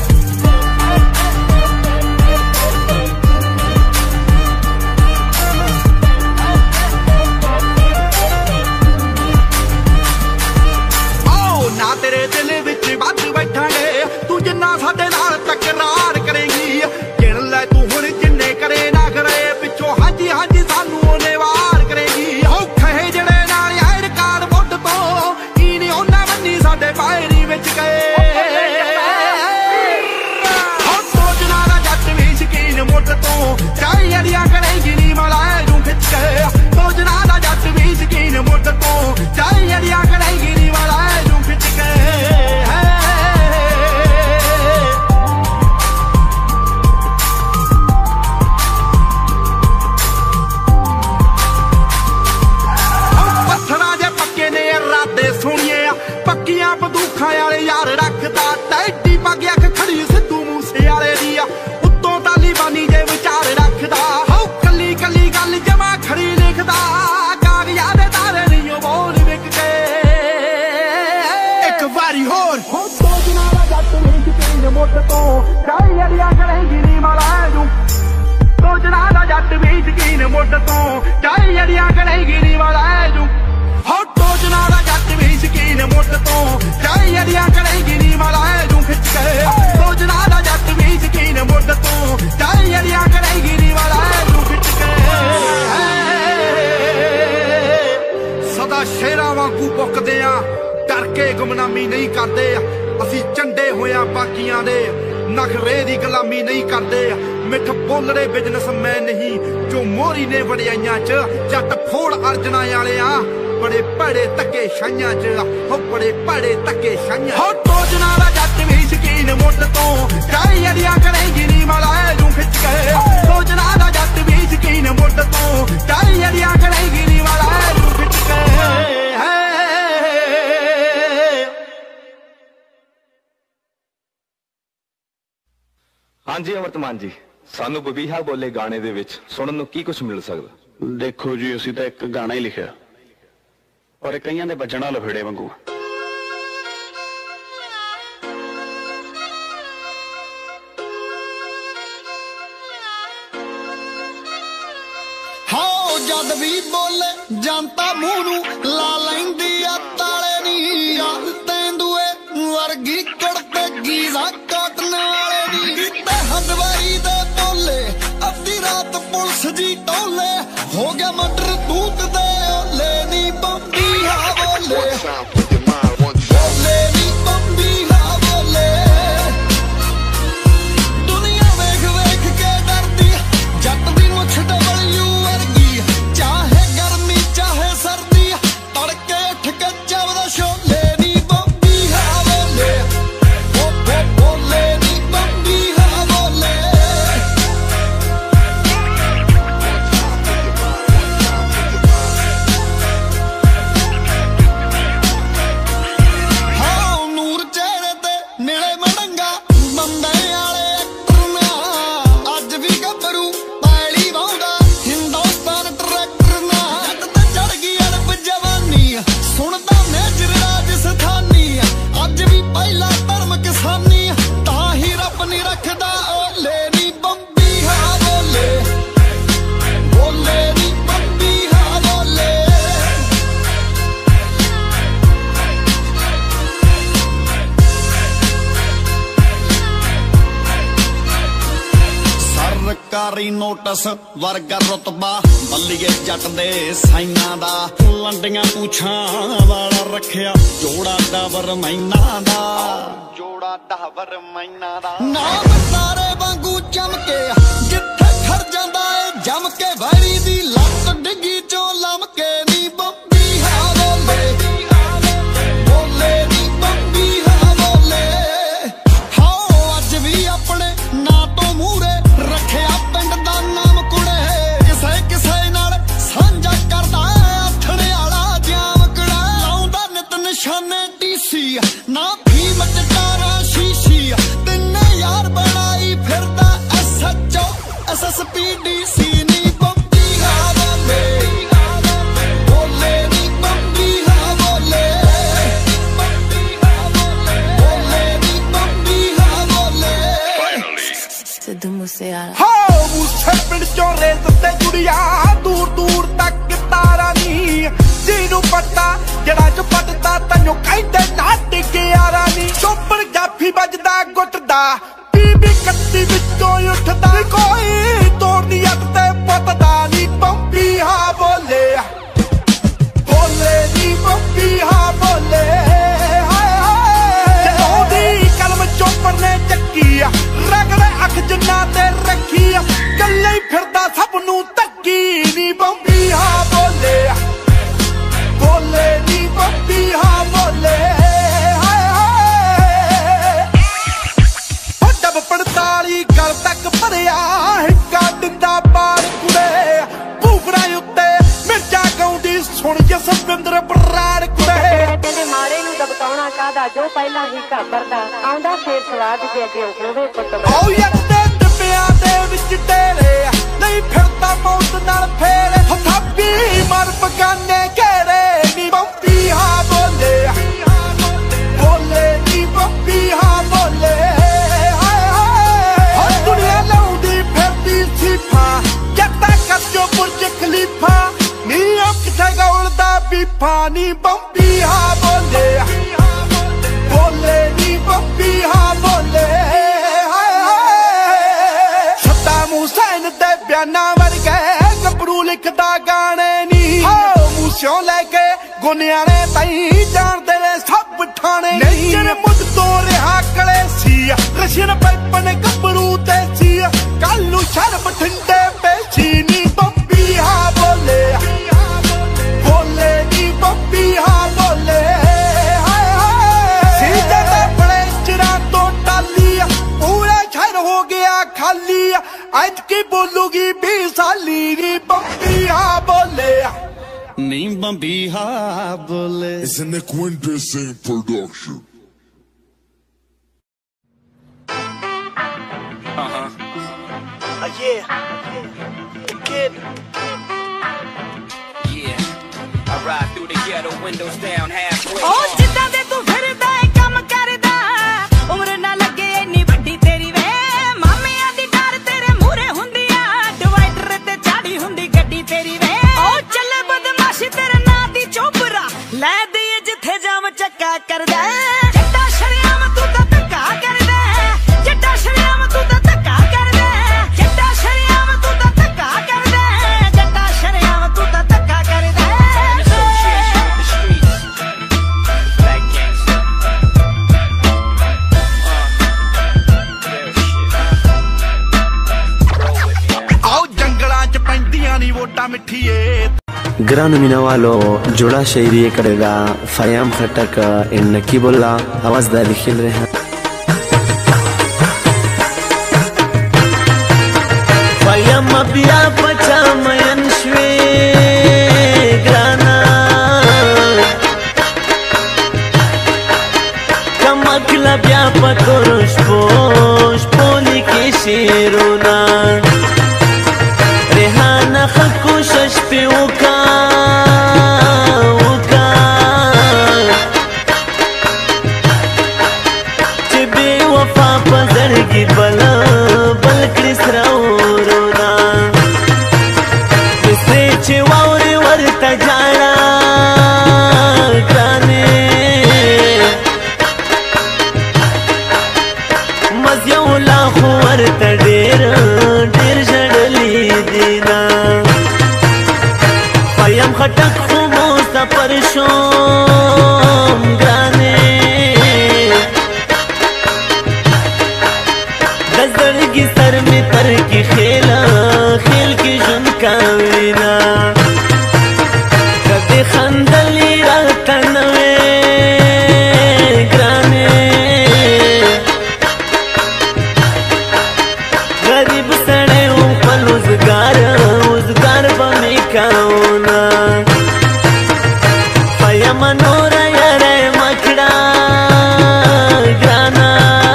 ਆਓ ਨਾ ਤੇਰੇ ਦਿਲ ਵਿੱਚ ਵੱਧ ਬੈਠਾਂਗੇ ਤੂੰ ਜਿੰਨਾ ਸਾਡੇ ਨਾਲ ਤਕਰਾਰ ਕਰੇਗੀ ਗਿਣ ਲੈ ਤੂੰ ਹੁਣ ਜਿੰਨੇ ਕਰੇ ਨਾ ਕਰੇ ਪਿੱਛੋਂ ਹਾਂਜੀ ਹਾਂਜੀ ਸਾਨੂੰ ਉਹਨੇ ਵਾਰ ਕਰੇਗੀ ਔਖੇ ਜਿਹੜੇ ਨਾਲ ਆਏ ਰਿਕਾਰਡ ਮੁੱਢ ਤੋਂ ਕੀ ਨੀ ਉਹਨਾਂ ਬੰਨੀ ਸਾਡੇ ਪਾਇਰੀ ਵਿੱਚ ਗਏ ਹੋ ਸੋਚਣਾ ਦਾ ਜੱਟ ਵੀ ਸ਼ਕੀਨ ਮੁੱਢ ਤੋਂ ਚਾਹੀ ਅੜੀਆਂ ਕਰੇਗੀ ਨੀ ਮਾਲਾ ਜੂ ਖਿੱਚ ਕੇ ਸੋਚਣਾ ਦਾ ਜੱਟ ਵੀ ਸ਼ਕੀਨ ਮੁੱਢ ਤੋਂ ਚਾਹੀ ਅੜੀਆਂ ਕਰੇਗੀ ਨੀ ਮਾਲਾ ਜੂ ਖਿੱਚ ਕੇ ਪੱਕੀਆਂ ਬੰਦੂਖਾਂ ਵਾਲੇ ਯਾਰ ਰੱਖਦਾ ਟੈਡੀ ਪੱਗ ਅੱਖ ਖੜੀ ਸਿੱਧੂ ਮੂਸੇ ਵਾਲੇ ਦੀ ਆ ਉੱਤੋਂ ਤਾਲੀਬਾਨੀ ਜੇ ਵਿਚਾਰ ਰੱਖਦਾ ਹੋ ਕੱਲੀ ਕੱਲੀ ਗੱਲ ਜਮਾ ਖੜੀ ਲਿਖਦਾ ਕਾਗਜ਼ਾਂ ਦੇ ਤਾਰੇ ਨਹੀਂ ਉਹ ਬੋਲ ਵਿਕ ਮੁੱਢ ਤੋਂ ਚਾਹੀ ਅੜੀਆਂ ਕਰੇਂਗੀ ਨੀ ਮਲਾ ਜੂ ਸੋਚਣਾ ਦਾ ਜੱਟ ਵੀ ਯਕੀਨ ਮੁੱਢ ਤੋਂ ਚਾਹੀ ਅੜੀਆਂ ਕਰੇਂਗੀ ਨੀ ਮਲਾ ਜੂ ਹੋ ਸੋਚਣਾ ਦਾ ਜੱਟ ਵੀ ਯਕੀਨ ਮੁੱਢ ਤੋਂ ਚਾਹੀ ਅੜੀਆਂ ਕਰੇਂਗੀ ਨੀ ਮਲਾ ਜੂ ਖਿੱਚ ਕੇ ਸੋਚਣਾ ਦਾ ਜੱਟ ਵੀ ਯਕੀਨ ਮੁੱਢ ਤੋਂ ਚਾਹੀ ਅੜੀਆਂ ਕਰੇਂਗੀ ਨੀ ਮਲਾ ਜੂ ਖਿੱਚ ਕੇ ਸਦਾ ਸ਼ੇਰਾਂ ਵਾਂਗੂ ਪੁੱਕਦੇ ਆ ਡਰ ਕੇ ਗੁਮਨਾਮੀ ਨਹੀਂ ਕਰਦੇ ਅਸੀਂ ਚੰਡੇ ਹੋਇਆ ਬਾਕੀਆਂ ਦੇ ਨਖਰੇ ਦੀ ਗੁਲਾਮੀ ਨਹੀਂ ਕਰਦੇ ਮਿੱਠ ਬੋਲੜੇ ਬਿਜ਼ਨਸਮੈਨ ਨਹੀਂ ਜੋ ਮੋਰੀ ਨੇ ਵੜਿਆਈਆਂ ਚ ਜੱਟ ਫੋੜ ਅਰਜਣਾ ਵਾਲਿਆਂ ਬੜੇ ਭੜੇ ਧੱਕੇ ਛਾਈਆਂ ਚ ਹੋ ਬੜੇ ਭੜੇ ਧੱਕੇ ਛਾਈਆਂ ਹੋ ਟੋਜਣਾ ਦਾ ਜੱਟ ਵੀ ਸ਼ਕੀਨ ਮੁੱਢ ਤੋਂ ਚਾਹੀ ਅੜੀਆਂ ਕਰੇਂਗੀ ਨੀ ਮਲਾ ਜੂ ਖਿੱਚ ਕੇ ਟੋਜਣਾ ਦਾ ਜੱਟ ਵੀ ਸ਼ਕੀਨ ਮੁੱਢ ਤੋਂ ਚਾਹੀ ਅੜੀਆਂ ਕਰੇਂਗੀ ਨੀ ਮਲਾ ਜੂ ਖਿੱਚ ਕੇ ਹਾਂਜੀ ਅਮਰਤਮਾਨ ਜੀ ਸਾਨੂੰ ਬਬੀਹਾ ਬੋਲੇ ਗਾਣੇ ਦੇ ਵਿੱਚ ਸੁਣਨ ਨੂੰ ਕੀ ਕੁਝ ਮਿਲ ਸਕਦਾ? ਦੇਖੋ ਜੀ ਅਸੀਂ ਤਾਂ ਇੱਕ ਗਾਣਾ ਹੀ ਲਿਖਿਆ ਔਰ ਕਈਆਂ ਦੇ ਵੱਜਣਾ ਲਫੇੜੇ ਵਾਂਗੂ ਹਾਓ ਜਦ ਵੀ ਬੋਲੇ ਜਨਤਾ ਮੂੰਹ ਨੂੰ ਲਾ ਲੈਂਦੀ ਆ ਤਾਲੇ ਨੀ ਯਾਰ ਤੈਂਦੂਏ ਵਰਗੀ ਕੜਤੇ ਗੀਜ਼ਾ ਕਾਟਣ ਵਾਲੇ ਨੀ ਤੇ ਹੰਦਵਾਈ ਦੇ ਬੋਲੇ ਅੱਧੀ ਰਾਤ ਪੁਲਿਸ ਜੀ ਟੋਲੇ ਹੋ ਗਿਆ ਮਟਰ ਦੂਤ ਦੇ ਓਲੇ ਨੀ ਬੰਬੀ ਹਾ ਬੋਲੇ ਬੋਲੇ ਨੀ ਬੰਬੀ ਹਾ ਬੋਲੇ ਦੁਨੀਆ ਵੇਖ ਵੇਖ ਕੇ ਡਰਦੀ ਜੱਟ ਦੀ ਮੁੱਛ ਡਬਲਯੂ ਵਰਗੀ ਚਾਹੇ ਗਰਮੀ ਚਾਹੇ ਸਰਦੀ ਤੜਕੇ ਉੱਠ ਕੇ ਚੱਵਦਾ ਛੋਲੇ ਨੀ ਬੰਬੀ ਹਾ ਬੋਲੇ ਬੋਲੇ ਨੀ ਬੰਬੀ ਹਾ ਬੋਲੇ ਹਾਂ ਨੂਰ ਚਿਹਰੇ ਤੇ ਮਿਲੇ ਮੜੰਗਾ ਬੰਬੇ ਵਾਲੇ ਐਕਟਰ ਨਾ ਅੱਜ ਵੀ ਗੱਭਰੂ ਪੈਲੀ ਵਾਉਂਦਾ ਹਿੰਦੁਸਤਾਨ ਟਰੈਕਟਰ ਨਾ ਜੱਟ ਤੇ ਚੜ ਗਈ ਅੜਬ ਜਵਾਨੀ ਸੁਣਦਾ ਮੇਜਰ ਰਾਜਸਥਾਨੀ ਅੱਜ ਵੀ ਪਹਿਲਾ ਧਰਮ ਕਿਸਾਨੀ ਤਾਂ ਹੀ ਰੱਬ ਨਹੀਂ ਰੱਖਦਾ ਓਲੇ ਨੀ ਬੰਬੀ ਹਾ ਬੋਲੇ ਬੋਲੇ ਨੀ ਬੰਬੀ ਹਾ ਬੋਲੇ ਸਰਕਾਰੀ ਨੋਟਿਸ ਵਰਗਾ ਰੁਤਬਾ ਬੱਲੀਏ ਜੱਟ ਦੇ ਸਾਈਨਾਂ ਦਾ ਲੰਡੀਆਂ ਪੂਛਾਂ ਵਾਲਾ ਰੱਖਿਆ ਜੋੜਾ ਡਾਵਰ ਮੈਨਾਂ ਦਾ ਜੋੜਾ ਡਾਵਰ ਮੈਨਾਂ ਦਾ ਨਾਮ ਤਾਰੇ ਵਾਂਗੂ ਚਮਕੇ ਜਿੱਥੇ ਖੜ ਜਾਂਦਾ ਏ ਜਮ ਕੇ ਵੈਰੀ ਦੀ ਲੱਤ ਡਿੱਗੀ ਚੋਂ ਲਮਕੇ ਨੀ ਬੰਬੀ ਹਾ ਬੋਲੇ ਬੋਲੇ ਨੀ ਬੰਬੀ ਹਾ ਬੋਲੇ ਹਾਓ ਅੱਜ ਵੀ ਆਪਣੇ ਨਾਂ ਤੋਂ ਮੂਹਰੇ ਰੱਖਿਆ ਪਿੰਡ ਦਾ ਨਾਮ ਕੁੜੇ ਕਿਸੇ ਕਿਸੇ ਨਾਲ ਸਾਂਝਾ ਕਰਦਾ ਆਥਣੇ ਵਾਲਾ ਜਾਮ ਕੜਾ ਲਾਉਂਦਾ ਨਿਤ ਨਿਸ਼ਾਨੇ ਡੀਸੀ ਨਾ ਫੀਮ ਟਟਾਰਾ ਸ਼ੀਸ਼ੀ ਤਿੰਨੇ ਯਾਰ ਬਣਾਈ ਫਿਰਦਾ ਐਸਐਚਓ ਐਸਐਸਪੀ ਡੀਸੀ ਨੀ ਬੰਬੀ ਹਾ ਬੋਲੇ ਬੋਲੇ ਨੀ ਬੰਬੀ ਹਾ ਬੋਲੇ ਬੋਲੇ ਨੀ ਬੰਬੀ ਹਾ ਬੋਲੇ ਸਿੱਧੂ ਮੂਸੇਵਾਲਾ ਹੋ ਮੂਸੇ ਪਿੰਡ ਚੋਂ ਰੇਸ ਤੇ ਜੁੜੀਆਂ ਦੂਰ ਦੂਰ ਤੱਕ ਤਾਰਾ ਨੀ ਜਿਹਨੂੰ ਪਤਾ ਜਿਹੜਾ ਚ ਪੱਟਦਾ ਤੈਨੂੰ ਕਹਿੰਦੇ ਨਾ ਟਿਕਿਆਰਾ ਨੀ ਚੋਪੜ ਜਾਫੀ ਵੱਜਦਾ ਗੁੱਟਦਾ ਬੀਬੀ ਕੱਤੀ ਵਿੱਚੋਂ ਉੱਠਦਾ ਕੋਈ ਤੋੜਦੀ ਅੱਤ ਤੇ ਪੱਤਦਾ ਨੀ ਬੰਬੀ ਹਾ ਬੋਲੇ ਬੋਲੇ ਨੀ ਬੰਬੀ ਹਾ ਬੋਲੇ ਹਾਏ ਹਾਏ ਜਦੋਂ ਦੀ ਕਲਮ ਚੋਪੜ ਨੇ ਚੱਕੀ ਆ ਰਗੜੇ ਅੱਖ ਜਿੰਨਾ ਤੇ ਰੱਖੀ ਆ ਕੱਲੇ ਹੀ ਫਿਰਦਾ ਸਭ ਨੂੰ ਧੱਕੀ ਨੀ ਬੰਬੀ ਹਾ ਬੋਲੇ ਬੋਲੇ ਨੀ ਬੰਬੀ ਹਾ ਬੋਲੇ ਹਾਏ ਹਾਏ ਡੱਬ ਪੜਤਾਲੀ ਗਲ ਤੱਕ ਭਰਿਆ ਹਿੱਕਾ ਦਿੰਦਾ ਬਾੜ ਕੁੜੇ ਭੂਗੜਾ ਉੱਤੇ ਮਿਰਚਾ ਗਾਉਂਦੀ ਸੁਣ ਜਸਵਿੰਦਰ ਬਰਾੜ ਕੁੜੇ ਕਹਿੰਦੇ ਮਾੜੇ ਨੂੰ ਦਬਕਾਉਣਾ ਕਾਹਦਾ ਜੋ ਪਹਿਲਾਂ ਹੀ ਘਾਬਰਦਾ ਆਉਂਦਾ ਫੇਰ ਸਵਾਦ ਜੇ ਅੱਗੇ ਹੋਵੇ ਪੁੱਤ ਆਉ ਯੱਕ ਦੇ ਡੱਬਿਆਂ ਦੇ ਵਿੱਚ ਡੇਰੇ ਨਹੀਂ ਫਿਰਦਾ ਮੌਤ ਨਾਲ ਫੇਰੇ ਥਾਪੀ ਮਰ ਬਗਾਨੇ ਘੇਰੇ ਨੀ ਬੰਬੀ ਹਾ ਬੋਲੇ ਬੋਲੇ ਨੀ ਬੰਬੀ ਹਾ ਬੋਲੇ ਹਾਏ फानी बम्बी हा बोले बोले नी बम्बी हा बोले सद्दाम हुसैन दे बयाना वर्गे गबरू लिखदा गाने नी मूसियों लैके गुनियाने ताई जानदे ने सब ठाणे नेचर मुझ तो रिहा कले सी रशियन पैपन गबरू ते सी कालू शर बठिंडे पेशी नी बम्बी हा बोले बोले नी बम्बी हा बोले सीधे ते बड़े चिरा तो टाली पूरा शहर हो गया खाली आज की बोलूगी बीस साली नी बम्बी हा बोले नी बम्बी हा बोले। It's an Quintessing production. Uh-huh. Uh, yeah. The kid. Yeah. I ride through the ghetto, windows down, halfway. Oh, जिद्दां दे तू फिरदा है काम करदा उम्र ना लगे इन्नी वड्डी तेरी वे मामियां दी डर तेरे मूरे हुंदियां डिवाइडर ते चाड़ी हुंदी गड्डी तेरी वे ओ चले बदमाशी तेरे नां दी चोबरा लै दी जिथे जाम चक्का करदा जट्टा शरियाम तू तां धक्का करदा जट्टा शरियाम तू तां धक्का करदा जट्टा शरियाम तू तां धक्का करदा जट्टा शरियाम तू तां धक्का करदा ग्रानो मिनावालो जोड़ा शायरी करेगा फयाम खटक इन नकीबुल्ला आवाज दारी खेल रहे हैं फयाम बिया पचा मयन श्वे ग्राना कमकला बिया पकोरुश पोश पोली के शेरोना रेहाना खकुशश पे उका उका चिबे वफा पजरगी बला बल क्रिसराउरोना किसे चिवाउरे वरता जाना गाने मज़्यौला वरता डेर डेर जड़ली दीना फयाम खटक खुमोसा परशोम गाने दजड़गी सर में तर की खेला खेल की झुनका वीना कदे खंदली रहता नवे ग्राने गरीब सड़े ऊपर उजगार उजगार बमी काउना फयाम नोरा यारे मखड़ा ग्राना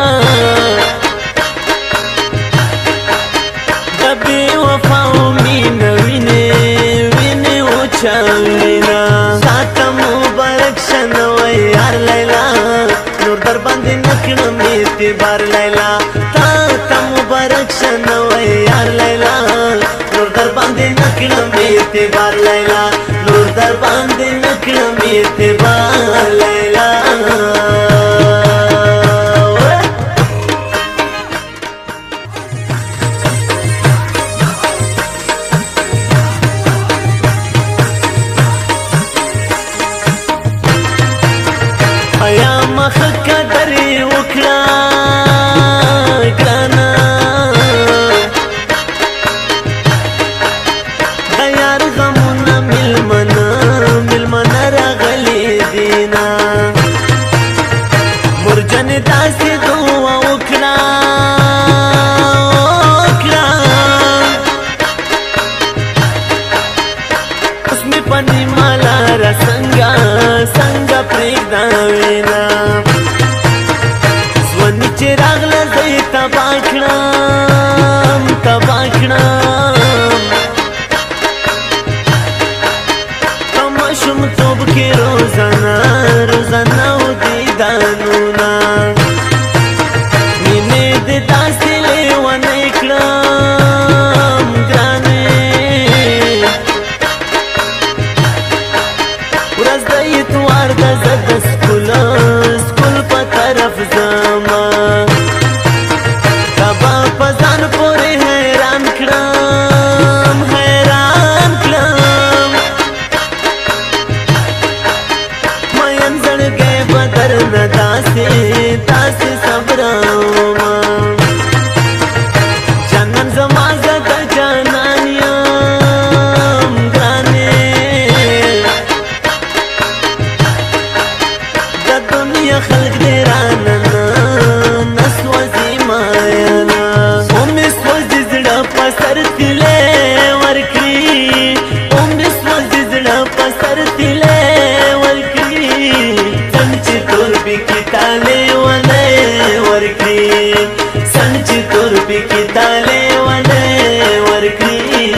दबे वफाओं मीन विने विने उछालिना साता मुबारक शनवे यार लैला नूर दरबंदी नकड़ में तिबार लैला ताता मुबारक शनवे यार लैला नूर दरबंदी नकड़ में तिबार लैला नूर दरबंदी नकड़ में तिबार लैला ورځ د اتوار د زه د سکول سکول په طرف ځمه تا به په ځان پورې حیران کړم حیران کړم مین زړګی به درنه داسې داسې صبرومه جانان زما زه د جانان یم ګرانې د دنیا خلق دې رانه نه سوځي مایانه او مې سوځي زړه په سر تیلې ورکړي او مې سوځي زړه په سر تیلې ورکړي څنګه چې تور پکې تالې ونه ورکړي څنګه چې تور پکې تالې ونه ورکړي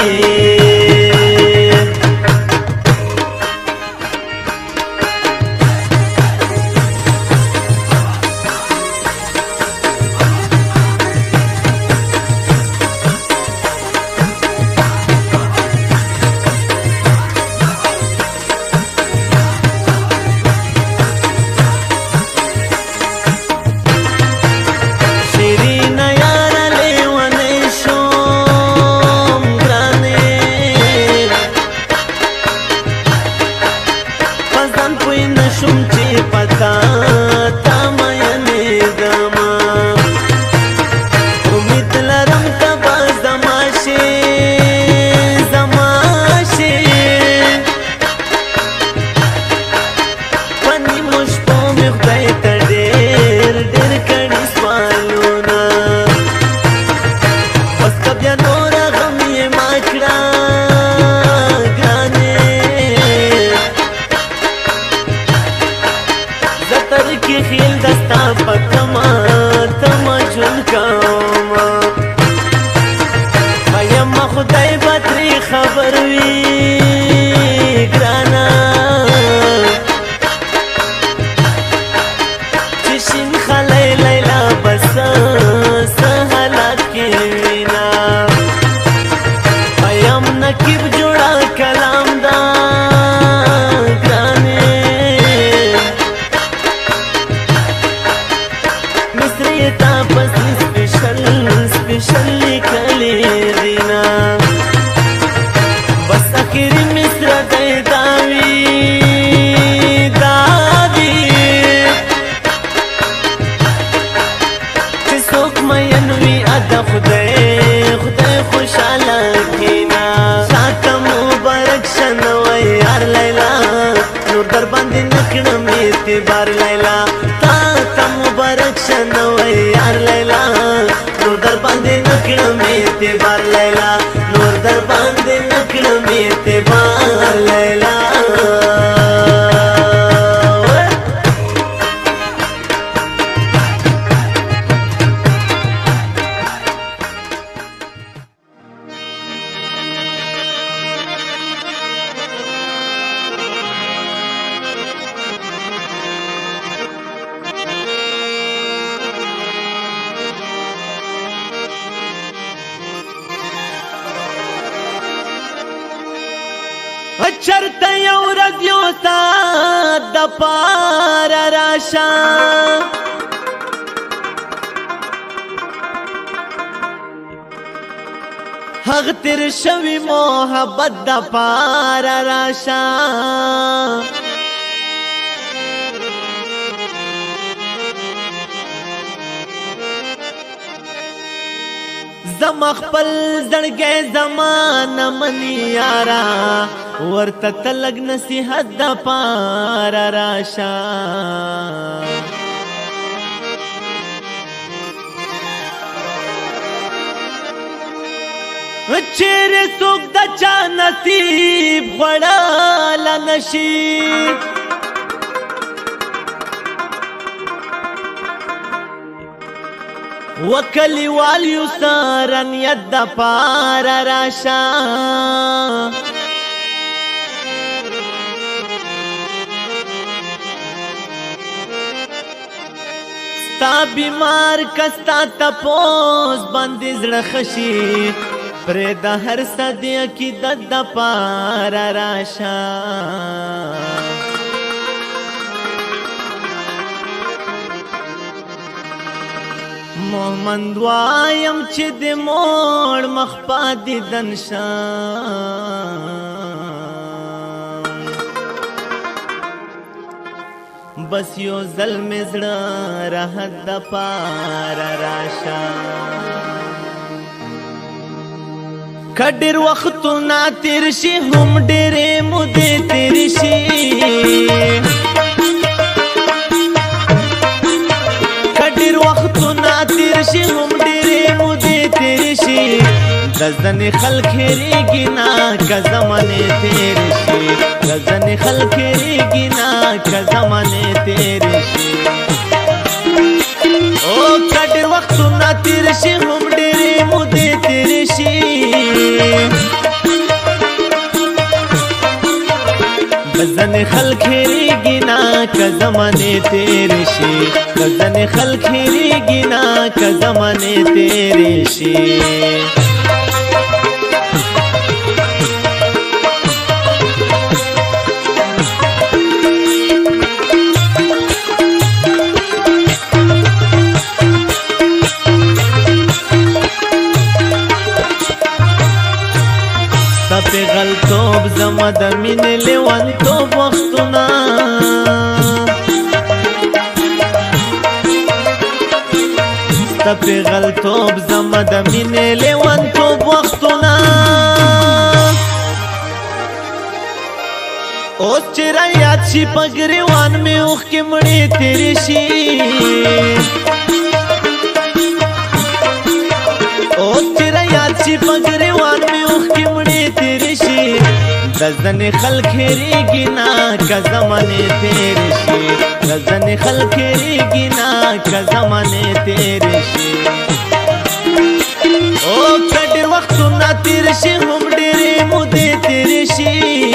چرته یو ورځ یو ساعت د پاره راشه هغه تیر شوی محبت د پاره راشه زما خپل زړګی زمانه منی یارا ورته تلګ نصیحت د پاره راشه چیرې څوک د چا نصیب خوړلی نشي وکلیوال یو سره نیت د پاره راشه ستا بیمار کستا تپوس باندې زړه خشي پرېږده هر څه د عقیدت د پاره راشه ستومند وایم چې د موړ مخ پاتې دنشان بس یو ځل مې زړه راحت د پاره راشه که ډېر وختونه تېر شي هم ډېرې مودې تېرې شي که ډېر وختونه تېر شي هم ډېرې مودې تېرې شي د ځنې خلک هېرېږي نه که زمانې تېرې شي د ځنې خلک هېرېږي نه که زمانې تېرې شي او که ډېر وختونه تېر شي هم ډېرې مودې تېرې شي د ځنې خلک هېرېږي نه که زمانې تېرې شي د ځنې خلک هېرېږي نه که زمانې تېرې شي پیغلتوب زما د مینې لیونتوب وختونه ستا پیغلتوب زما د مینې لیونتوب وختونه اوس چې رایاد شي په ګریوان مې اوښکې مړې تېرې شي اوس چې رایاد شي په ګریوان مې اوښکې مړې تېرې شي د ځنې خلک هېرېږي نه که زمانې تېرې شي د ځنې خلک هېرېږي نه که زمانې تېرې شي او که ډېر وختونه تېر شي هم ډېرې مودې تېرې شي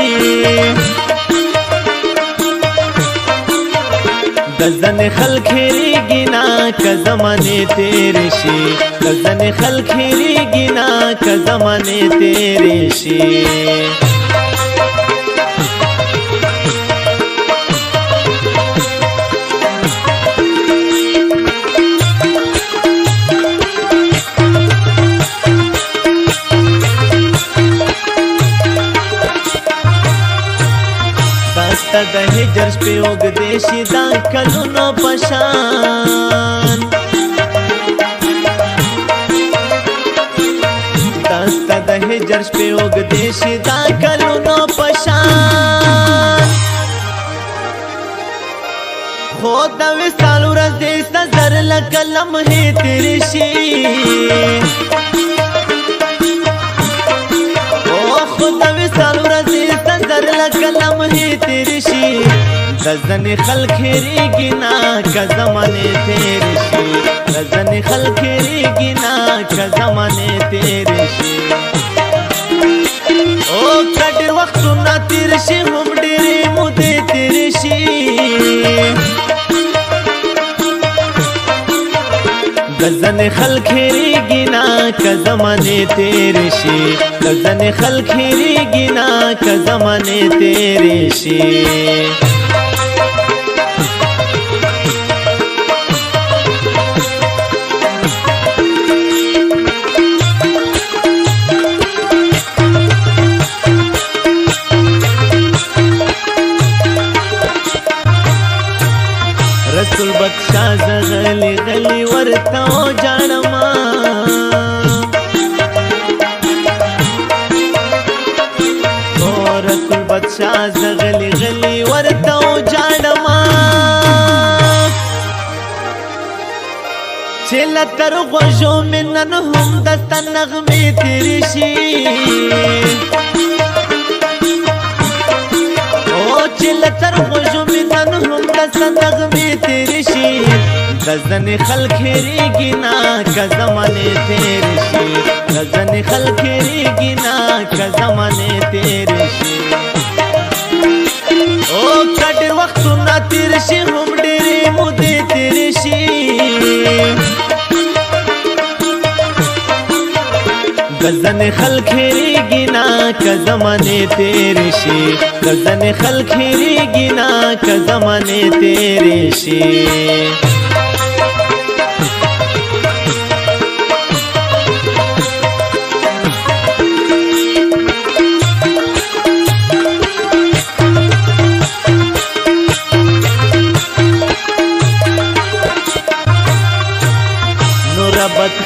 د ځنې خلک هېرېږي نه که زمانې تېرې شي د ځنې خلک هېرېږي نه که زمانې تېرې شي داستا د هجر شپې اوږدې شي دا کلونو په شان داستا د هجر شپې اوږدې شي دا کلونو په شان خو د وصال ورځې ستا زر لکه لمحې تېرې شي خو د وصال ورځې ستا زر لکه لمحې تېرې شي د ځنې خلک هېرېږي نه که زمانې تېرې شي د ځنې خلک هېرېږي نه که زمانې تېرې شي او که ډېر وختونه تېر شي هم ډېرې مودې تېرې شي د ځنې خلک هېرېږي نه که زمانې تېرې شي د ځنې خلک هېرېږي نه که زمانې تېرې شي رسول بخشا زغلی غلی ورته او جانما او رسول بخشا زغلی غلی ورته او جانما چې لتر غوږو مې نن هم دسته نغمې تېرې شي او چې لتر غوږو مې نن هم دسته نغمې تېرې شي د ځنې خلک هېرېږي نه که زمانې تېرې شي د ځنې خلک هېرېږي نه که زمانې تېرې شي او که ډېر وختونه تېر شي هم ډېرې مودې تېرې شي د ځنې خلک هېرېږي نه که زمانې تېرې شي د ځنې خلک هېرېږي نه که زمانې تېرې شي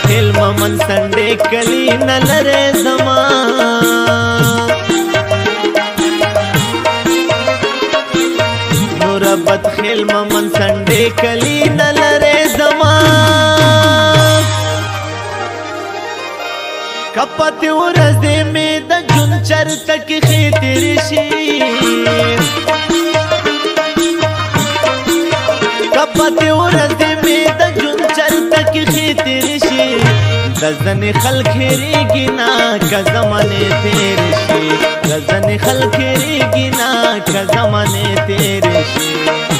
खेल मन संडे कली नलरे जमा नूरबत खेल मन संडे कली नलरे जमा कपत उरज़े में द जुंचर तक खितरशी कपत उरज़े में द जुंचर तक खितरशी गजन खल खेरेगी ना का ज़माने तेरे शे गजन खल खेरेगी ना का ज़माने तेरे शे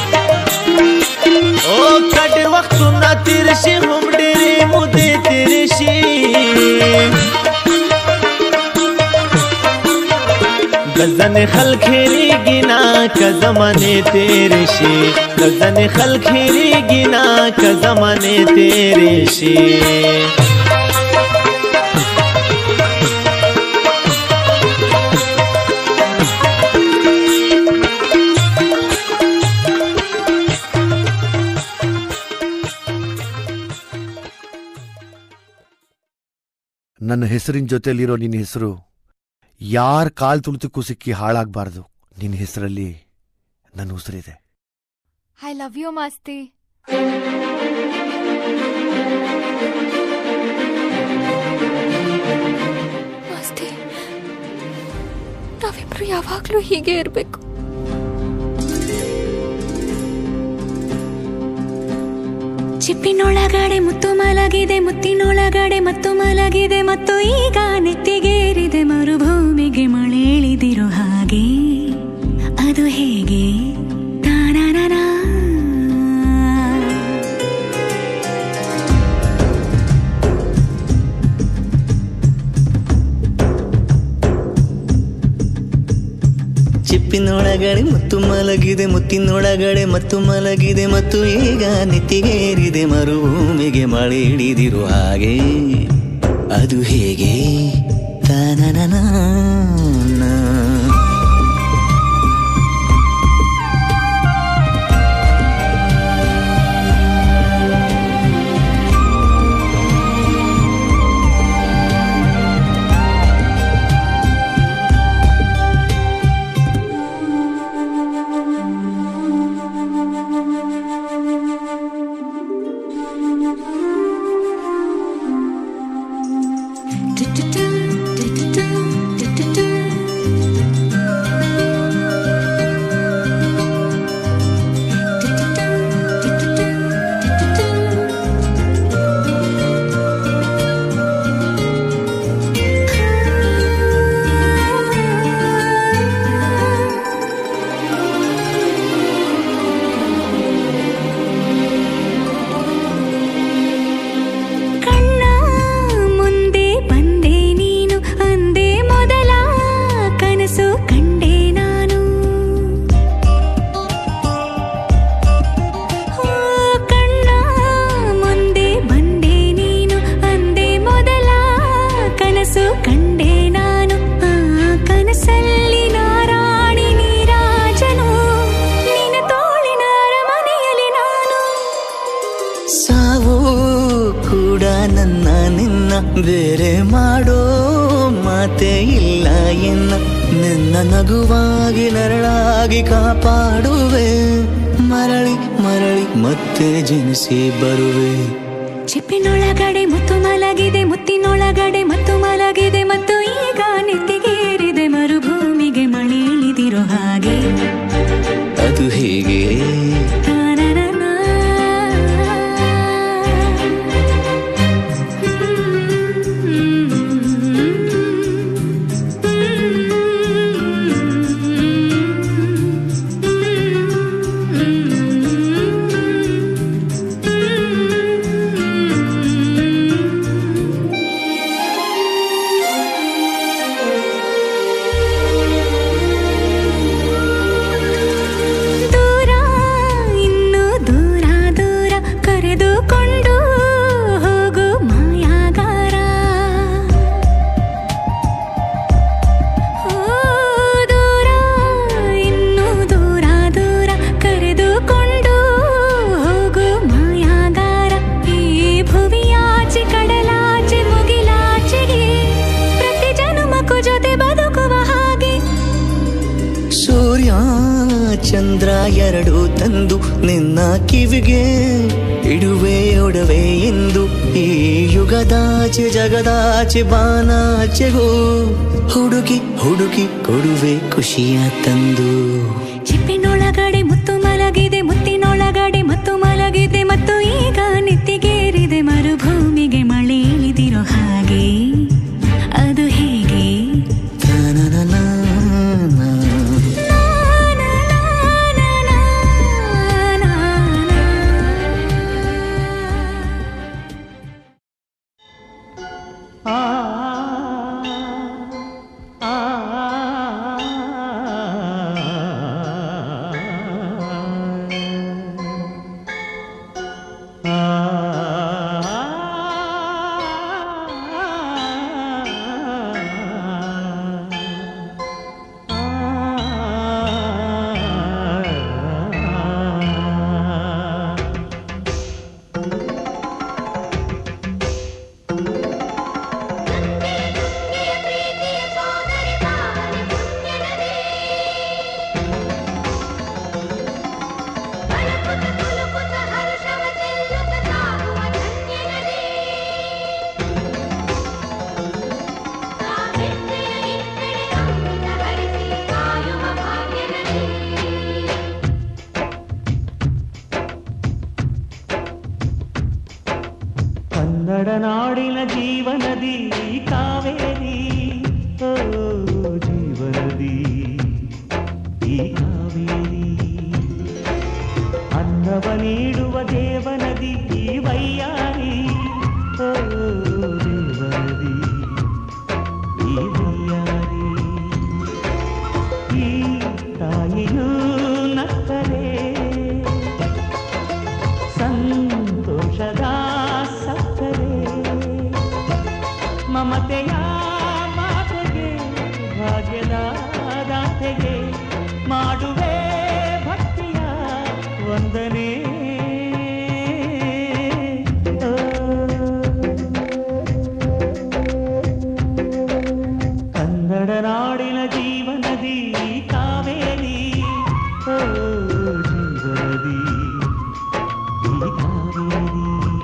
ओ कट वक्त ना तेरे शे हम डेरे मुदे तेरे शे गजन खल खेरेगी ना का ज़माने तेरे शे गजन खल खेरेगी ना का ज़माने तेरे शे ನನ್ನ ಹೆಸರಿನ ಜೊತೆಲಿರೋ ನಿನ್ನ ಹೆಸರು ಯಾರ ಕಾಲ್ ತುಳಿತಕ್ಕೂ ಸಿಕ್ಕಿ ಹಾಳಾಗಬಾರ್ದು. ನಿನ್ನ ಹೆಸರಲ್ಲಿ ನನ್ನ ಉಸಿರಿದೆ. I love you Masti. Masti, ನಾವಿಬ್ರು ಯಾವಾಗ್ಲೂ ಹೀಗೆ ಇರಬೇಕು. ಚಿಪ್ಪಿನೊಳಗಡೆ ಮುತ್ತು ಮಲಗಿದೆ ಮುತ್ತಿನೊಳಗಡೆ ಮತ್ತು ಮಲಗಿದೆ ಮತ್ತು ಈಗ ನೆತ್ತಿಗೇರಿದೆ ಮರುಭೂಮಿಗೆ ಮಳೆ ಇಳಿದಿರೋ ಹಾಗೆ ಅದು ಹೇಗೆ ತಾನಾನಾ ಚಿಪ್ಪಿನೊಳಗಡೆ ಮುತ್ತು ಮಲಗಿದೆ ಮುತ್ತಿನೊಳಗಡೆ ಮತ್ತು ಮಲಗಿದೆ ಮತ್ತು ಈಗ ನೆತ್ತಿಗೇರಿದೆ ಮರುಭೂಮಿಗೆ ಮಳೆ ಹಿಡಿದಿರೋ ಹಾಗೆ ಅದು ಹೇಗೆ ತಾನನನಾ ಬೇರೆ ಮಾಡೋ ಮಾತೆ ಇಲ್ಲ ಎನ್ನ ನಿನ್ನ ನಗುವಾಗಿ ನರಳಾಗಿ ಕಾಪಾಡುವೆ ಮರಳಿ ಮರಳಿ ಮತ್ತೆ ಜನಿಸಿ ಬರುವೆ ಚಿಪ್ಪಿನೊಳಗಡೆ ಮುತ್ತು ಮಲಗಿದೆ ಮುತ್ತಿನೊಳಗಡೆ ಮತ್ತು ಮಲಗಿದೆ ಮತ್ತು ಈಗ ನೆತ್ತಿಗೇರಿದೆ ಮರುಭೂಮಿಗೆ ಮಳೆ ಇಳಿದಿರೋ ಹಾಗೆ ಅದು ಹೇಗೆ ದೂರ ಉಂಗುರ ಎರಡು ತಂದು ನಿನ್ನ ಕಿವಿಗೆ ಇಡುವೆ ಒಡವೆ ಎಂದು ಈ ಯುಗದಾಚೆ ಜಗದಾಚೆ ಬಾನಾಚೆಗೂ ಹುಡುಕಿ ಹುಡುಕಿ ಕೊಡುವೆ ಖುಷಿಯ ತಂದು. ಚಿಪ್ಪಿನೊಳಗಡೆ ಮುತ್ತು ಮಲಗಿದೆ, ಮುತ್ತಿನೊಳಗಡೆ ಮತ್ತು ಮಲಗಿದೆ, ಮತ್ತು ಈಗ ನೆತ್ತಿಗೇರಿದೆ ಮರುಭೂಮಿಗೆ ಮಳೆ ಇಳಿದಿರೋ ಹಾಗೆ. ಅದು ಹೇಗೆ? ನಾಡಿನ ಜೀವನದಿ ಕಾವೇರಿ, ಓ ಜೀವನದಿ ಈ ಕಾವೇರಿ, ಅನ್ನವ ನೀಡುವ ದೇವನದಿ ಈ ವೈಯಾರಿ, ಓ ದೇವನದಿ ಈ ವೈಯಾರಿ. ಈ ತಾಯಿಯೂ ನಕ್ಕರೆ ಸಂತೋಷದ ಮಮತೆಯ ಮಾತೆಗೆ ಭಾಗ್ಯದ ದಾತೆಗೆ ಮಾಡುವೆ ಭಕ್ತಿಯ ವಂದನೆ. ಕನ್ನಡ ನಾಡಿನ ಜೀವನದಿ ಕಾವೇರಿ, ಓ ಜೀವನದಿ ಈ ಕಾವೇರಿ.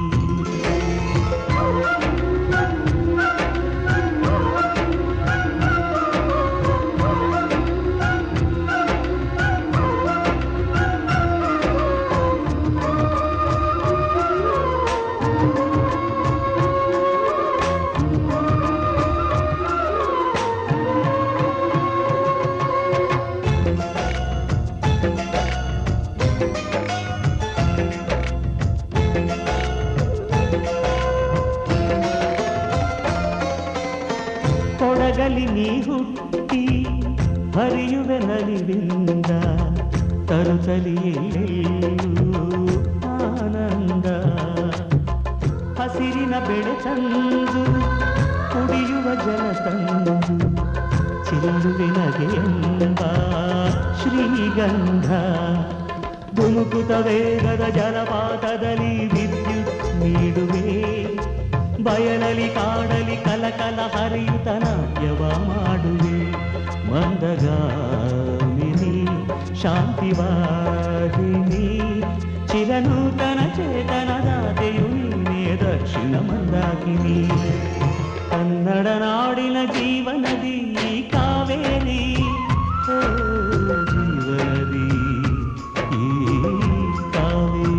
ಕೊಡಗಲಿ ನೀ ಹುಟ್ಟಿ ಹರಿಯುವೆ ನಲಿವಿಂದ, ತರುತ್ತಲಿಯೆಲ್ಲೆಲ್ಲೂ ಆನಂದ. ಹಸಿರಿನ ಬೆಳೆ ತಂದು ಕುಡಿಯುವ ಜಲ ತಂದು ಚೆಲ್ಲುವೆ ಎಂಬ ಶ್ರೀಗಂಧ. ಧುಮುಕುತ ವೇಗದ ಜಲಪಾತದಲ್ಲಿ ವಿದ್ಯುತ್ ನೀಡುವೆ, ಬಯಲಲಿ ಕಾಡಲಿ ಕಲಕಲ ಹರಿಯುತ್ತ ನಾಟ್ಯವ ಮಾಡುವೆ. ಮಂದಗಾಮಿನಿ ಶಾಂತಿವಾಹಿನಿ ಚಿರನೂತನ ಚೇತನದಾತೆಯು ನೀನೇ ದಕ್ಷಿಣ ಮಂದಾಕಿನಿ. ಕನ್ನಡ ನಾಡಿನ ಜೀವನದಿ ಕಾವೇರಿ, ಓ ಜೀವನದಿ ಈ ಕಾವೇರಿ.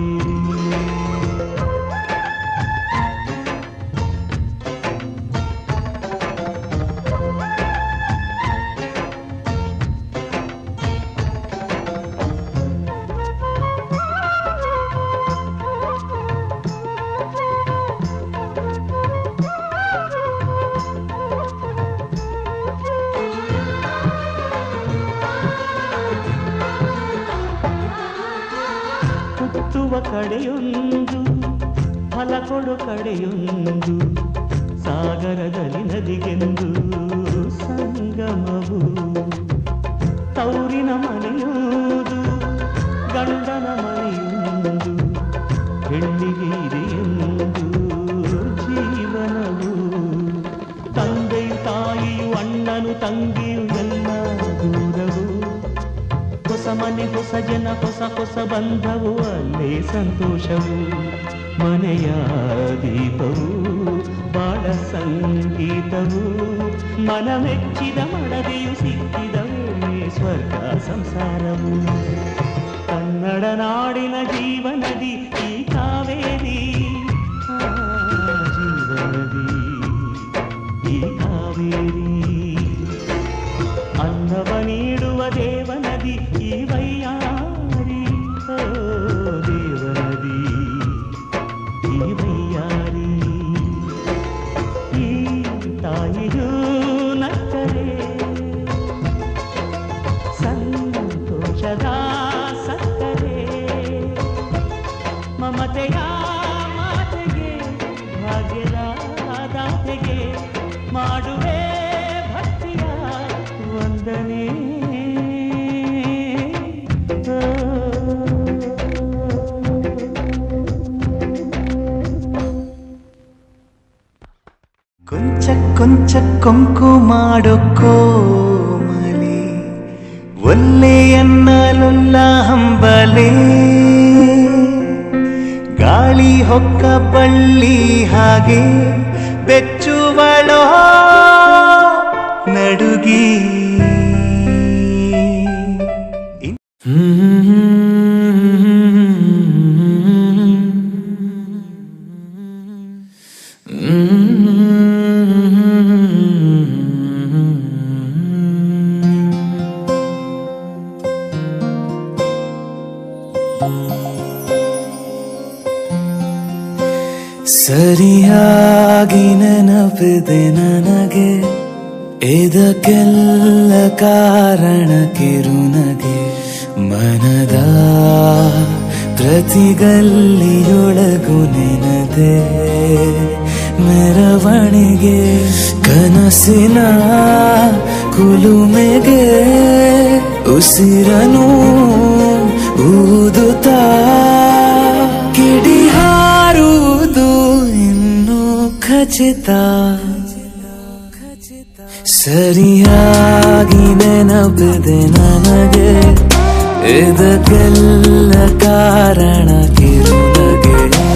ಹುಟ್ಟುವ ಕಡೆಯೊಂದು ಫಲ ಕೊಡು ಕಡೆಯೊಂದು, ಸಾಗರದಲ್ಲಿ ನದಿಗೆಂದು ಸಂಗಮವು. ತೌರಿನ ಮನೆಯುವುದು ಗಂಡನ ಮನೆಯೊಂದು, ಹೆಣ್ಣಿಗೆ ಇದೆಯೊಂದು ಜೀವನವು. ತಂದೆಯು ತಾಯಿಯು ಅಣ್ಣನು ತಂಗಿಯು ಎಲ್ಲ ದೂರವು. ಹೊಸ ಮನೆ ಮನೆ ಹೊಸ ಜನ ಹೊಸ ಹೊಸ ಬಂಧವು ಅಲ್ಲೇ ಸಂತೋಷವು ಮನೆಯ ದೀಪವು ಬಾಳ ಸಂಗೀತವು ಮನ ಮೆಚ್ಚಿದ ಮಡದೆಯು ಸಿಕ್ಕಿದವೇ ಸ್ವರ್ಗ ಸಂಸಾರವು ಕನ್ನಡ ನಾಡಿನ ಜೀವನದಿ ಈ ಕಾವೇರಿ ಜೀವನದಿ ಈ ಕಾವೇರಿ ಅನ್ನವ ನೀಡುವ ದೇವನದಿ ಈ ವೈಯಾರಿ ದೇವನದಿ ಈ ವೈಯಾರಿ ಈ ತಾಯಿಯೂ ನಕ್ಕರೆ ಸಂತೋಷದ ಸಕ್ಕರೆ ಮಮತೆಯ ಮಾತೆಗೆ ಭಾಗ್ಯದ ದಾತೆಗೆ ಮಾಡುವೆ ಭಕ್ತಿಯ ವಂದನೆ ಕೊಂಚ ಕೊಂಚ ಕೊಂಕು ಮಾಡೋ ಕೋಮಲೆ ಒಲ್ಲೆಯನ್ನಲೊಲ್ಲ ಹಂಬಲೆ ಗಾಳಿ ಹೊಕ್ಕ ಬಳ್ಳಿ ಹಾಗೆ ಬೆಚ್ಚುವಳೋ ನಡುಗಿ ಸರಿಯಾಗಿ ನೆನಪಿದೆ ನನಗೆ ಇದಕ್ಕೆಲ್ಲ ಕಾರಣ ಕಿರುನಗೆ ಮನದ ಪ್ರತಿಗಲ್ಲಿಯೊಳಗು ನೆನದೆ ಮೆರವಣಿಗೆ ಕನಸಿನ ಕುಲುಮೆಗೆ ಉಸಿರನು ಊದುತ್ತಾ ಕಿಡಿಹಾರುವುದು ಇನ್ನು ಖಚಿತ ಸರಿಯಾಗಿ ನೆನಪಿದೆ ನನಗೆ ಇದಕ್ಕೆಲ್ಲ ಕಾರಣ ಕಿರುನಗೆ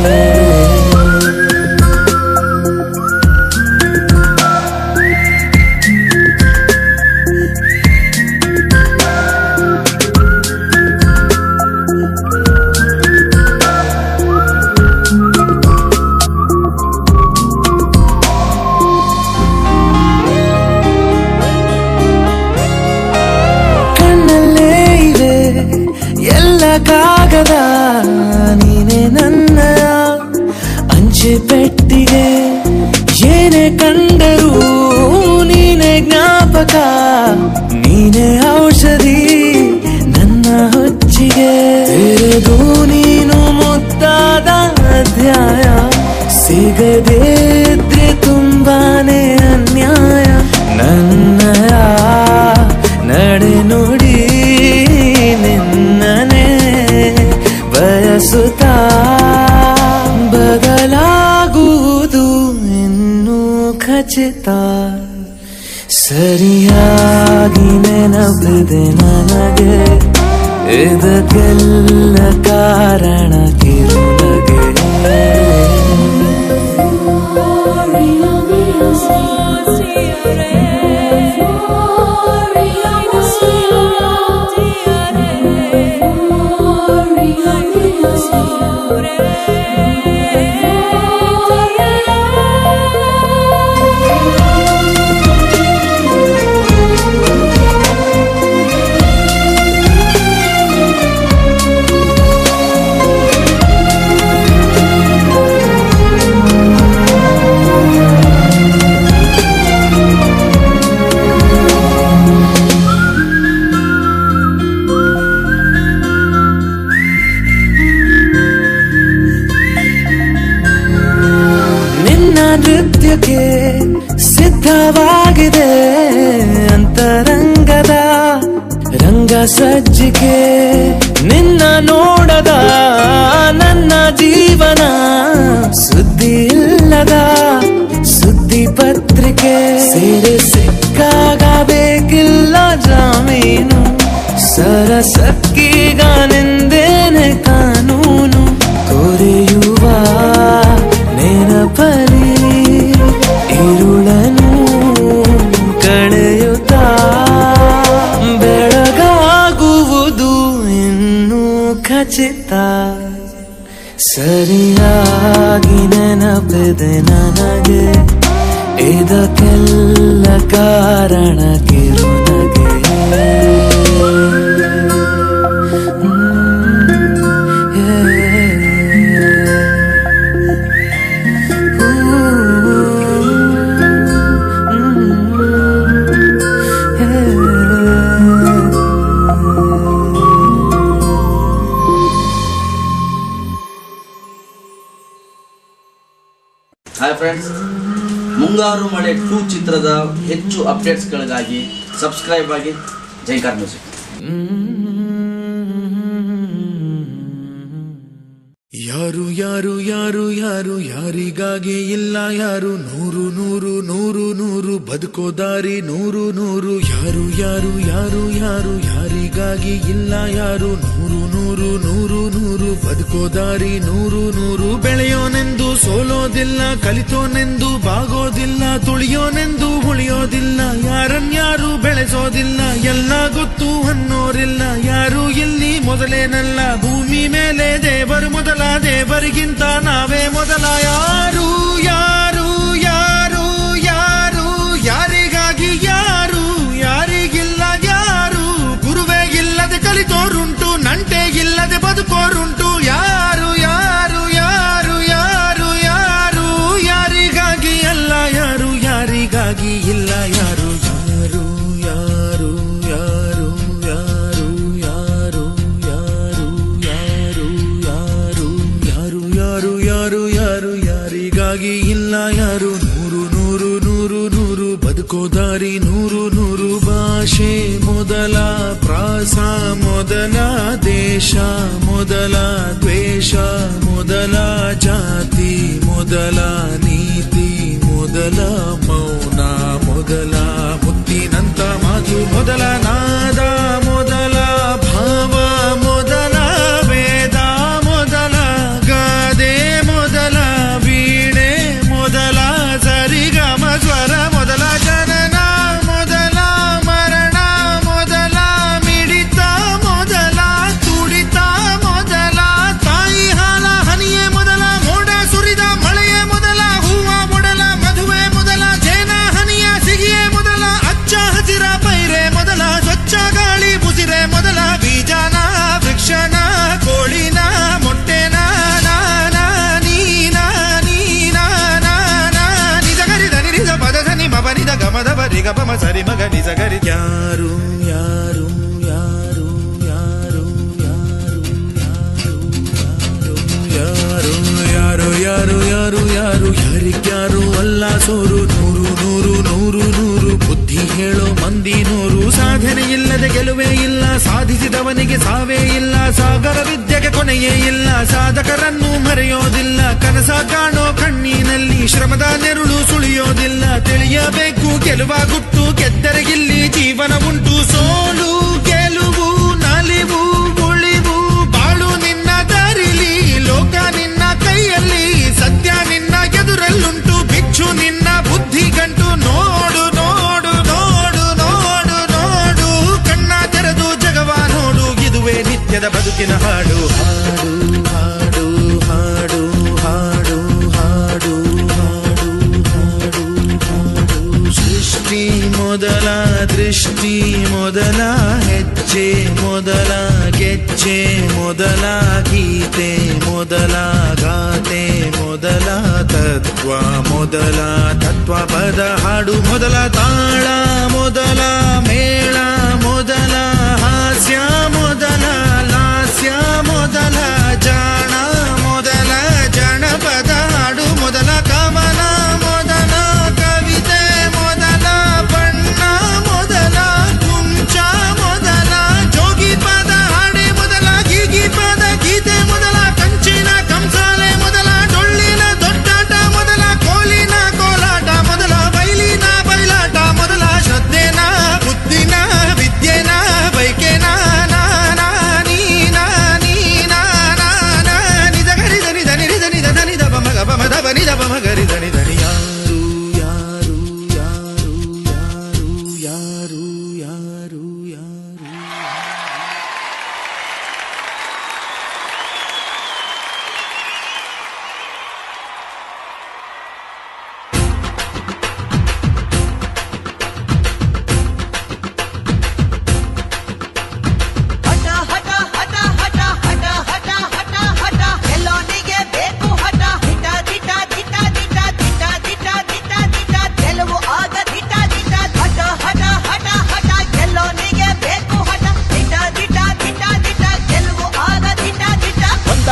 ಕಾಗದ ನೀನೆ ನನ್ನ ಅಂಚೆ ಪೆಟ್ಟಿಗೆ ಏನೇ ಕಂಡರೂ ನೀನೆ ಜ್ಞಾಪಕ ನೀನೆ ಔಷಧಿ ನನ್ನ ಹೊಚ್ಚಿಗೆ ತೆರೆದು ನೀನು ಮುದ್ದಾದ ಅಧ್ಯಾಯ ಸಿಗದಿದ್ರೆ ತುಂಬಾನೇ ಅನ್ಯಾಯ ನನ್ನಯ ನಡೆ ನುಡಿ ನಿನ್ನನೆ ಬಯಸುತ್ತಾ ಬದಲಾಗುವುದು ಇನ್ನೂ ಖಚಿತ ಸರಿಯಾಗಿ ನೆನಪಿದೆ ನನಗೆ ಇದಕ್ಕೆಲ್ಲ ಕಾರಣ ಕಿರುನಗೆ ನೃತ್ಯಕ್ಕೆ ಸಿದ್ಧವಾಗಿದೆ ಅಂತರಂಗದ ರಂಗ ಸಜ್ಜಿಕೆ ನಿನ್ನ ನೋಡದ ನನ್ನ ಜೀವನ ಸುದ್ದಿ ಇಲ್ಲದ ಸುದ್ದಿ ಪತ್ರಿಕೆ ಸೇರೆ ಸಿಕ್ಕಾಗ ಬೇಕಿಲ್ಲ ಜಾಮೀನು ಸರಸಕ್ಕಿ ಚಿತ್ತ ಸರಿಯಾಗಿ ನೆನಪಿದೆ ನನಗೆ ಇದಕ್ಕೆಲ್ಲ ಕಾರಣ ಕಿರುನಗೆ ಹಾಯ್ ಫ್ರೆಂಡ್ಸ್, ಮುಂಗಾರು ಮಳೆ ಟೂ ಚಿತ್ರದ ಹೆಚ್ಚು ಅಪ್ಡೇಟ್ಸ್ಗಳಿಗಾಗಿ ಸಬ್ಸ್ಕ್ರೈಬ್ ಆಗಿ ಜೈಕಾರ್ ಮ್ಯೂಸಿಕ್. ಯಾರು ಯಾರು ಯಾರು ಯಾರು ಯಾರಿಗಾಗಿ ಇಲ್ಲ ಯಾರು ನೂರು ನೂರು ನೂರು ನೂರು ಬದುಕೋ ದಾರಿ ನೂರು ನೂರು ಯಾರು ಯಾರು ಯಾರು ಯಾರು ಯಾರಿಗಾಗಿ ಇಲ್ಲ ಯಾರು ನೂರು ನೂರು ನೂರು ನೂರು ಬದುಕೋ ದಾರಿ ನೂರು ನೂರು ಬೆಳೆಯೋನೆಂದು ಸೋಲೋದಿಲ್ಲ, ಕಲಿತೋನೆಂದು ಬಾಗೋದಿಲ್ಲ, ತುಳಿಯೋನೆಂದು ಉಳಿಯೋದಿಲ್ಲ, ಯಾರನ್ಯಾರು ಬೆಳೆಸೋದಿಲ್ಲ, ಎಲ್ಲ ಗೊತ್ತು ಅನ್ನೋರಿಲ್ಲ, ಯಾರು ಇಲ್ಲಿ ಮೊದಲೇನಲ್ಲ, ಭೂಮಿ ಮೇಲೆ ದೇವರು ಮೊದಲ, ದೇವರಿಗಿಂತ ನಾವೇ ಮೊದಲ. ಯಾರು ಯಾರು ಯಾರು ಯಾರು ಯಾರಿಗಾಗಿ ಯಾರು ಯಾರಿಗಿಲ್ಲ ಯಾರು ಗುರುವೇ ಇಲ್ಲದೆ ಕಲಿತೋರುಂಟು, ನಂಟೆ ಇಲ್ಲದೆ ಬದುಕೋರುಂಟು. ಯಾರು ಯಾರು ಯಾರು ಯಾರು ಯಾರು ಯಾರಿಗಾಗಿ ಅಲ್ಲ ಯಾರು ಯಾರಿಗಾಗಿ ಇಲ್ಲ ಯಾರು ಯಾರು ಯಾರು ಯಾರು ಯಾರು ಯಾರು ಯಾರು ಯಾರು ಯಾರು ಯಾರು ಯಾರು ಯಾರು ಯಾರು ಯಾರಿಗಾಗಿ ಇಲ್ಲ ಯಾರು ನೂರು ನೂರು ನೂರು ನೂರು ಬದುಕೋ ದಾರಿ ನೂರು ನೂರು ಭಾಷೆ ಮೊದಲ, ಪ್ರಾಸ ಮೊದಲ, ದೇಶ ಮೊದಲ, ದ್ವೇಷ ಮೊದಲ, ಜಾತಿ ಮೊದಲ, ನೀತಿ ಮೊದಲ, ಮೌನ ಮೊದಲ, ಮುತ್ತಿನಂತ ಮಾತು ಮೊದಲ, ನಾದ ಮೊದಲ, ಭಾವ ಮೊದಲ, ವೇದ ಮೊದಲ, ಗಾದೆ ಮೊದಲ, ವೀಣೆ ಮೊದಲ, ಸರಿಗಮ ಸ್ವರ ಮೊದಲ, ಜನನ ಮೊದಲ, ಮರಣ ಮೊದಲ, ಮಿಡಿತ ಮೊದಲ, ತುಡಿತ ಮೊದಲ, ತಾಯಿ ಹಾಲ ಹನಿಯೇ ಮೊದಲ, ಮೋಡ ಸುರಿದ ಮಳೆಯೇ ಮೊದಲ, ಹೂವ ಮೊದಲ, ಮದುವೆ ಮೊದಲ, ಜೇನ ಹನಿಯ ಸಿಗಿಯೇ ಮೊದಲ, ಅಚ್ಚ ಹಸಿರ ಪೈರೆ ಮೊದಲ, ಸ್ವಚ್ಛ ಗಾಳಿ ಬುಸಿರೆ ಮೊದಲ, ಬೀಜನ ವೃಕ್ಷನ ಕೋಳಿನ ಮೊಟ್ಟೆನ ನಾನ ನೀನ ನೀನ ನಾನ ನಿಜ ಗರಿದ ನಿರಿದ ಪದದ ನಿಮ ಬರಿದ ಗಮದ ಬರಿ ಗಮ ಸರಿ ಮಗ ನಿಜ ಗರಿ. ಯಾರು ಯಾರು ಯಾರು ಯಾರು ಯಾರು ಯಾರು ಯಾರು ಯಾರು ಯಾರು ಯಾರಿಗ್ಯಾರು ಅಲ್ಲ ಸೋರು ನೂರು ನೂರು ನೂರು ನೂರು ಬುದ್ಧಿ ಹೇಳೋ ಮಂದಿ ನೂರು ಸಾಧನೆ ಇಲ್ಲದೆ ಗೆಲುವೇ ಇಲ್ಲ, ಸಾಧಿಸಿದವನಿಗೆ ಸಾವೇ ಇಲ್ಲ, ಸಾಗರ ವಿದ್ಯೆಗೆ ಕೊನೆಯೇ ಇಲ್ಲ, ಸಾಧಕರನ್ನು ಮರೆಯೋದಿಲ್ಲ, ಕನಸ ಕಾಣೋ ಕಣ್ಣಿನಲ್ಲಿ ಶ್ರಮದ ನೆರುಳು ಸುಳಿಯೋದಿಲ್ಲ, ತಿಳಿಯಬೇಕು ಗೆಲುವ ಗುಟ್ಟು, ಗೆದ್ದರೆ ಇಲ್ಲಿ ಜೀವನ ಉಂಟು, ಸೋಲು ಗೆಲುವು ನಲಿವು ಉಳಿವು ಬಾಳು ನಿನ್ನ ದಾರಿಲಿ, ಲೋಕ ನಿನ್ನ ಕೈಯಲ್ಲಿ, ಸತ್ಯ ನಿನ್ನ ಎದುರಲ್ಲುಂಟು, ಬಿಚ್ಚು ನಿನ್ನ ಬುದ್ಧಿ ಗಂಟು, ನೋಡು ನೋಡು ನೋಡು ನೋಡು ನೋಡು ಕಣ್ಣ ತೆರೆದು ಜಗವ ನೋಡು, ಇದುವೇ ನಿತ್ಯದ ಬದುಕಿನ ಹಾಡು. ಹಾಡು ಹಾಡು ಹಾಡು ಹಾಡು ಹಾಡು ಹಾಡು ಹಾಡು ಸೃಷ್ಟಿ ಮೊದಲ, ದೃಷ್ಟಿ ಮೊದಲ, ಹೆಜ್ಜೆ ಮೊದಲ, ಗೆಜ್ಜೆ ಮೊದಲ, ಗೀತೆ ಮೊದಲ, ಗಾತೆ ಮೊದಲ, ತತ್ವ ಮೊದಲ, ತತ್ವ ಪದ ಹಾಡು ಮೊದಲ, ತಾಳ ಮೊದಲ, ಮೇಳ ಮೊದಲ, ಹಾಸ್ಯ ಮೊದಲ, ಲಾಸ್ಯ ಮೊದಲ, ಜಾಣ ಮೊದಲ, ಜನಪದ ಹಾಡು ಮೊದಲ, ಕವನ ಮೊದಲ, ಕವಿತೆ ಮೊದಲ, ಬಣ್ಣ ಮೊದಲ, ಕುಂಚ ಮೊದಲ, ಜೋಗಿ ಪದ ಹಾಡೆ ಮೊದಲ, ಗೀಗಿ ಪದ ಗೀತೆ ಮೊದಲ, ಕಂಚಿನ ಕಂಸಾಲೆ ಮೊದಲ, ಡೊಳ್ಳಿನ ದೊಡ್ಡಾಟ ಮೊದಲ, ಕೋಲಿನ ಕೋಲಾಟ ಮೊದಲ, ಬೈಲಿನ ಬಯಲಾಟ ಮೊದಲ, ಶ್ರದ್ಧೆನ ಬುದ್ಧಿನ ವಿದ್ಯೆನ ಬೈಕೆನ ನಾನ ನೀನ ನೀನ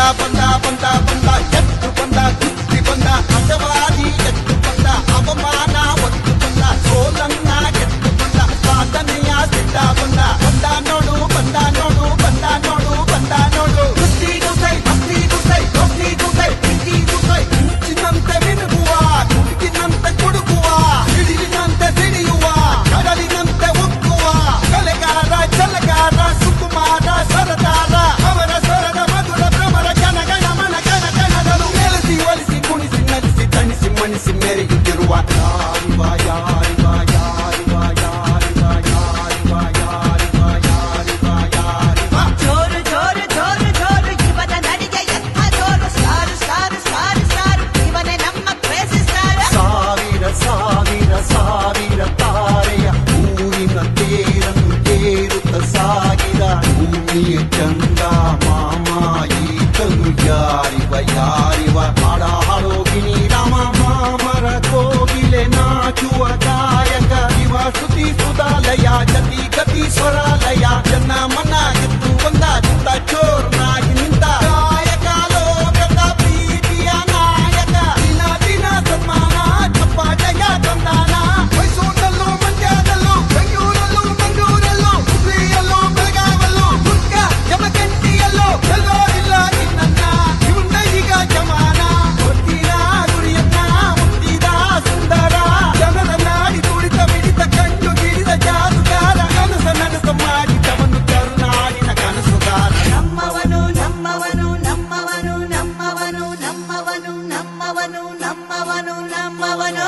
ಬಂದ ಬಂದ ಬಂದ ಎತ್ತು ಬಂದ ಕುಸ್ತಿ ಬಂದ ಅಸವಾದಿ ಎತ್ತು ಬಂದ ಅವಮಾನ ಒತ್ತು ಬಂದ ಸೋಲನ್ನ ಗೆದ್ದು ಬಂದ ಸಾಧನೆಯ ಸಿದ್ಧ ಬಂದ ಬಂದ ನೋಡು ಬಂದ ನೋಡು ಬಂದ ನೋಡು ಬಂದ ನೋಡು ಕುಸ್ತಿ ಗುಸೈ ಭಕ್ತಿ ಗುಸೈ ಭಕ್ತಿ ಗುಸೈ ಪ್ರೀತಿ ಗುಸೈ ಮಿಂಚಿನಂತೆ ಮಿನುಗುವ ಕುಡುಕಿನಂತೆ ಕುಡುಕುವ ಹಿಡಿಲಿನಂತೆ ಸಿಡಿಯುವ ಕಡಲಿನಂತೆ ಉಕ್ಕುವ ಕಲೆಗಾರ ಜಲಗಾರ ಸುಕುಮಾರ ಸರದಾರ ಅವರ ಸ್ವರದ ಮಧುರ ಭ್ರಮರ ಜನಗಣ ಮನ ಗಣ ಗಣಗಳು ಮೇಲಿಸಿ ಒಲಿಸಿ ಕುಣಿಸಿ ನಲಿಸಿ ತಣಿಸಿ ಮಣಿಸಿ ಮೆರೆಯುತ್ತಿರುವ ಯಾರಿವ ಯಾರಿವ ಯಾರಿವ ಯಾರಿವ ಯಾರಿವ ಯಾರಿವ ಯಾರಿವ ಯಾರಿವ ಜೋರು ಜೋರು ಜೋರು ಜೋರು ಇವನ ನಡಿಗೆ ಎಂಥ ಜೋರು ಸ್ಟಾರ್ ಸ್ಟಾರ್ ಸ್ಟಾರ್ ಸ್ಟಾರ್ ಇವನೇ ನಮ್ಮ ಕ್ರೇಜಿ ಸ್ಟಾರ್ ಸಾವಿರ ಸಾವಿರ ಸಾವಿರ ತಾರೆಯ ಊರಿನ ತೇರನ್ನು ತೇರುತ್ತ ಸಾಗಿದ ಭೂಮಿಯ ಚಂದ ಮಾಮ ಈತನು ಯಾರಿವ ಯಾರಿವ ಹಾಡ ಹಾಡೋಗಿನಿ ರಾಮ ಮಾಮರ ಕೋಗಿಲೆ ನಾಚುವ ಗಾಯಕ ಇವ ಸ್ತುತಿ ಸುಧಾಲಯ ಜತಿ ಗತಿ ಸ್ವರಾಲಯ ಜನ ಮನ ಎತ್ತು ಬಂದ ಚಿತ್ತ ಚೋರ್ನಾಗಿ ನಿಂತ ಗಾಯಕ ಲೋಕದ ಪ್ರೀತಿಯ ನಾಯಕ ದಿನ ದಿನ ಸನ್ಮಾನ ಚಪ್ಪಾಟೆಯ ತಂದಾನ ಮೈಸೂರಲ್ಲೂ ಮಂಡ್ಯದಲ್ಲೂ ಬೆಂಗಳೂರಲ್ಲೂ ಮಂಗಳೂರಲ್ಲೂ ಹುಬ್ಳಿಯಲ್ಲೂ ಬೆಳಗಾವಲ್ಲೂ ದುರ್ಗ ಯಮಗಂಟಿಯಲ್ಲೂ ಎಲ್ಲೋ ಇಲ್ಲ ನಿನ್ನ ಇವನ್ನ ಈಗ ಜಮಾನ ಹೊತ್ತಿನ ಗುರಿಯನ್ನ ಮುಟ್ಟಿದ ಸುಂದರ ಜನರ ನಾಡಿ ತುಡಿತ ಮಿಡಿತ ಕಂಡು ಹಿಡಿದ ಜಾದುಗಾರ ಕನಸ ನನಸ ಮಾಡಿದವನು ಕರುನಾಡಿನ ಕನಸುಗಾರ ನಮ್ಮವನು ನಮ್ಮವನು ನಮ್ಮವನು ನಮ್ಮವನು ನಮ್ಮವನು ನಮ್ಮವನು ನಮ್ಮವನು ನಮ್ಮವನು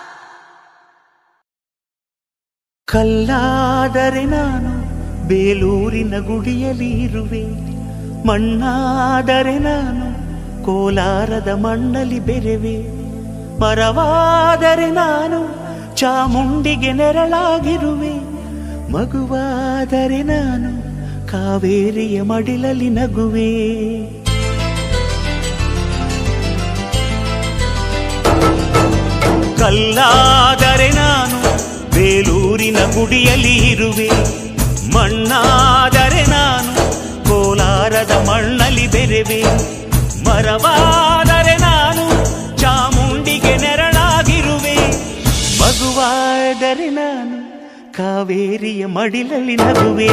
ಕಲ್ಲಾದರೆ ನಾನು ಬೇಲೂರಿನ ಗುಡಿಯಲ್ಲಿ ಇರುವೆ, ಮಣ್ಣಾದರೆ ನಾನು ಕೋಲಾರದ ಮಣ್ಣಲ್ಲಿ ಬೆರೆವೆ, ಮರವಾದರೆ ನಾನು ಚಾಮುಂಡಿಗೆ ನೆರಳಾಗಿರುವೆ, ಮಗುವಾದರೆ ನಾನು ಕಾವೇರಿಯ ಮಡಿಲಲ್ಲಿ ನಗುವೆ. ಕಲ್ಲಾದರೆ ನಾನು ಬೇಲೂರಿನ ಗುಡಿಯಲ್ಲಿ ಇರುವೆ, ಮಣ್ಣಾದರೆ ನಾನು ಕೋಲಾರದ ಮಣ್ಣಲ್ಲಿ ಬೆರೆವೆ, ಮರವಾದರೆ ನಾನು ಚಾಮುಂಡಿಗೆ ನೆರಳಾಗಿರುವೆ, ಮಗುವಾದರೆ ನಾನು ಕಾವೇರಿಯ ಮಡಿಲಲ್ಲಿ ನಗುವೆ.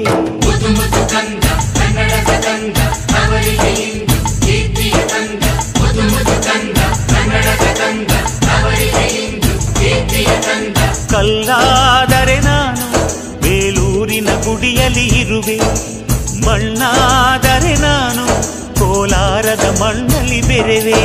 ಕಲ್ಲಾದರೆ ನಾನು ಬೇಲೂರಿನ ಗುಡಿಯಲ್ಲಿ ಇರುವೆ, ಮಣ್ಣಾದರೆ ನಾನು ಕೋಲಾರದ ಮಣ್ಣಲ್ಲಿ ಬೆರೆವೆ.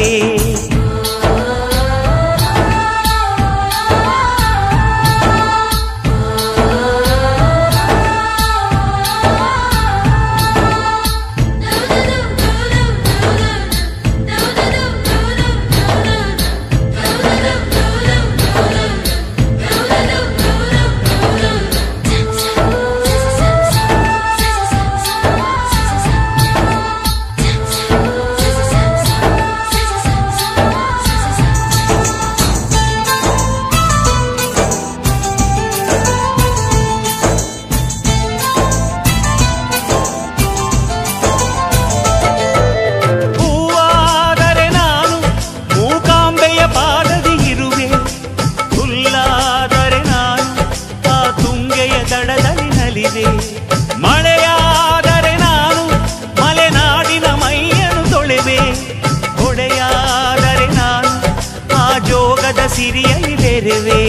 ಮಳೆಯಾದರೆ ನಾನು ಮಲೆನಾಡಿನ ಮೈಯನ್ನು ತೊಳೆವೆ, ಹೊಳೆಯಾದರೆ ನಾನು ಆ ಜೋಗದ ಸಿರಿಯಲ್ಲಿ ಬೆರೆವೆ.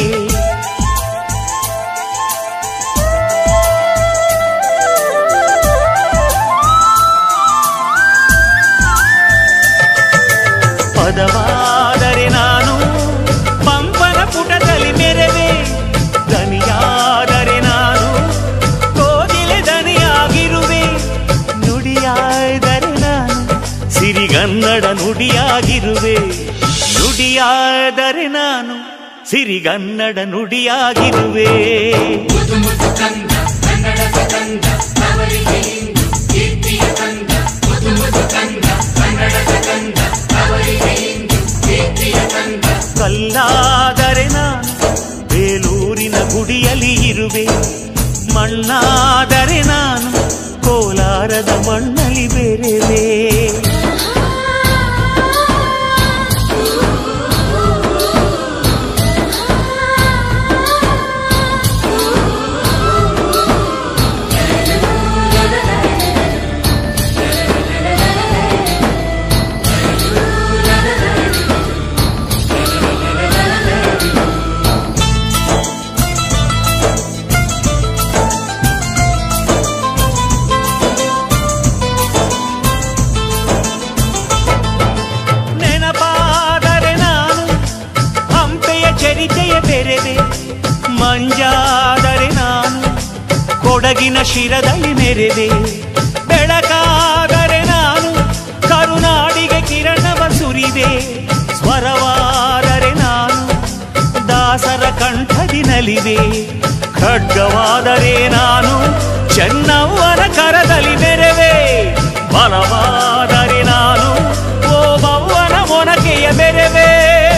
ಪದವಾದರೆ ನಾನು ಪಂಪನ ಪುಟದಲ್ಲಿ ಮೆರೆವೆ, ದನಿಯಾದರೆ ನಾನು ಕೋಗಿಲೆ ದನಿಯಾಗಿರುವೆ, ನುಡಿಯಾದರೆ ನಾನು ಸಿರಿಗನ್ನಡ ನುಡಿಯಾಗಿರುವೆ, ನುಡಿಯಾದರೆ ನಾನು ಸಿರಿಗನ್ನಡ ನುಡಿಯಾಗಿರುವೆ. ಕಲ್ಲಾದರೆ ನಾನು ಬೇಲೂರಿನ ಗುಡಿಯಲ್ಲಿ ಇರುವೆ, ಮಣ್ಣಾದರೆ ನಾನು ಕೋಲಾರದ ಮಣ್ಣಲ್ಲಿ ಬೆರೆವೆ. ಕೊಡಗಿನ ಶಿರದಲ್ಲಿ ಮೆರೆದೆ ಬೆಳಕಾದರೆ ನಾನು ಕರುನಾಡಿಗೆ ಕಿರಣವ ಸುರಿದೆ ಸ್ವರವಾದರೆ ನಾನು ದಾಸರ ಕಂಠದಿ ನಲಿವೆ ಖಡ್ಗವಾದರೆ ನಾನು ಚೆನ್ನವ್ವನ ಕರದಲ್ಲಿ ಮೆರೆವೆ ಬಲವಾದರೆ ನಾನು ಓಬವ್ವನ ಮೊನಕೆಯ ಮೆರೆವೆ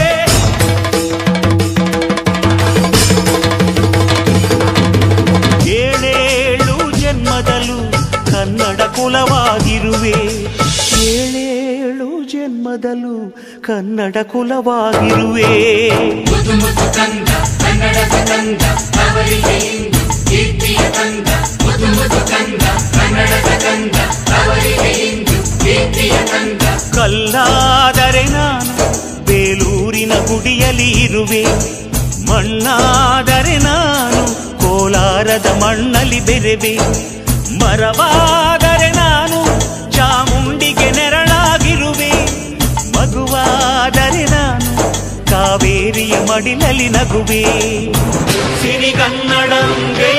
ಏಳೇಳು ಜನ್ಮದಲ್ಲೂ ಕನ್ನಡ ಕುಲವಾಗಿರುವೆ ಏಳೇಳು ಜನ್ಮದಲ್ಲೂ ಕನ್ನಡ ಕುಲವಾಗಿರುವೆ ಕಲ್ಲಾದರೆ ನಾನು ಬೇಲೂರಿನ ಗುಡಿಯಲ್ಲಿ ಇರುವೆ ಮಣ್ಣಾದರೆ ನಾನು ಕೋಲಾರದ ಮಣ್ಣಲ್ಲಿ ಬೆರೆವೆ ಮರವಾದರೆ ನಾನು ಚಾಮುಂಡಿಗೆ ನೆರಳಾಗಿರುವೆ ಮಗುವಾದರೆ ನಾನು ಕಾವೇರಿಯ ಮಡಿಲಲ್ಲಿ ನಗುವೆ ಸಿರಿಗನ್ನಡಂಗೆ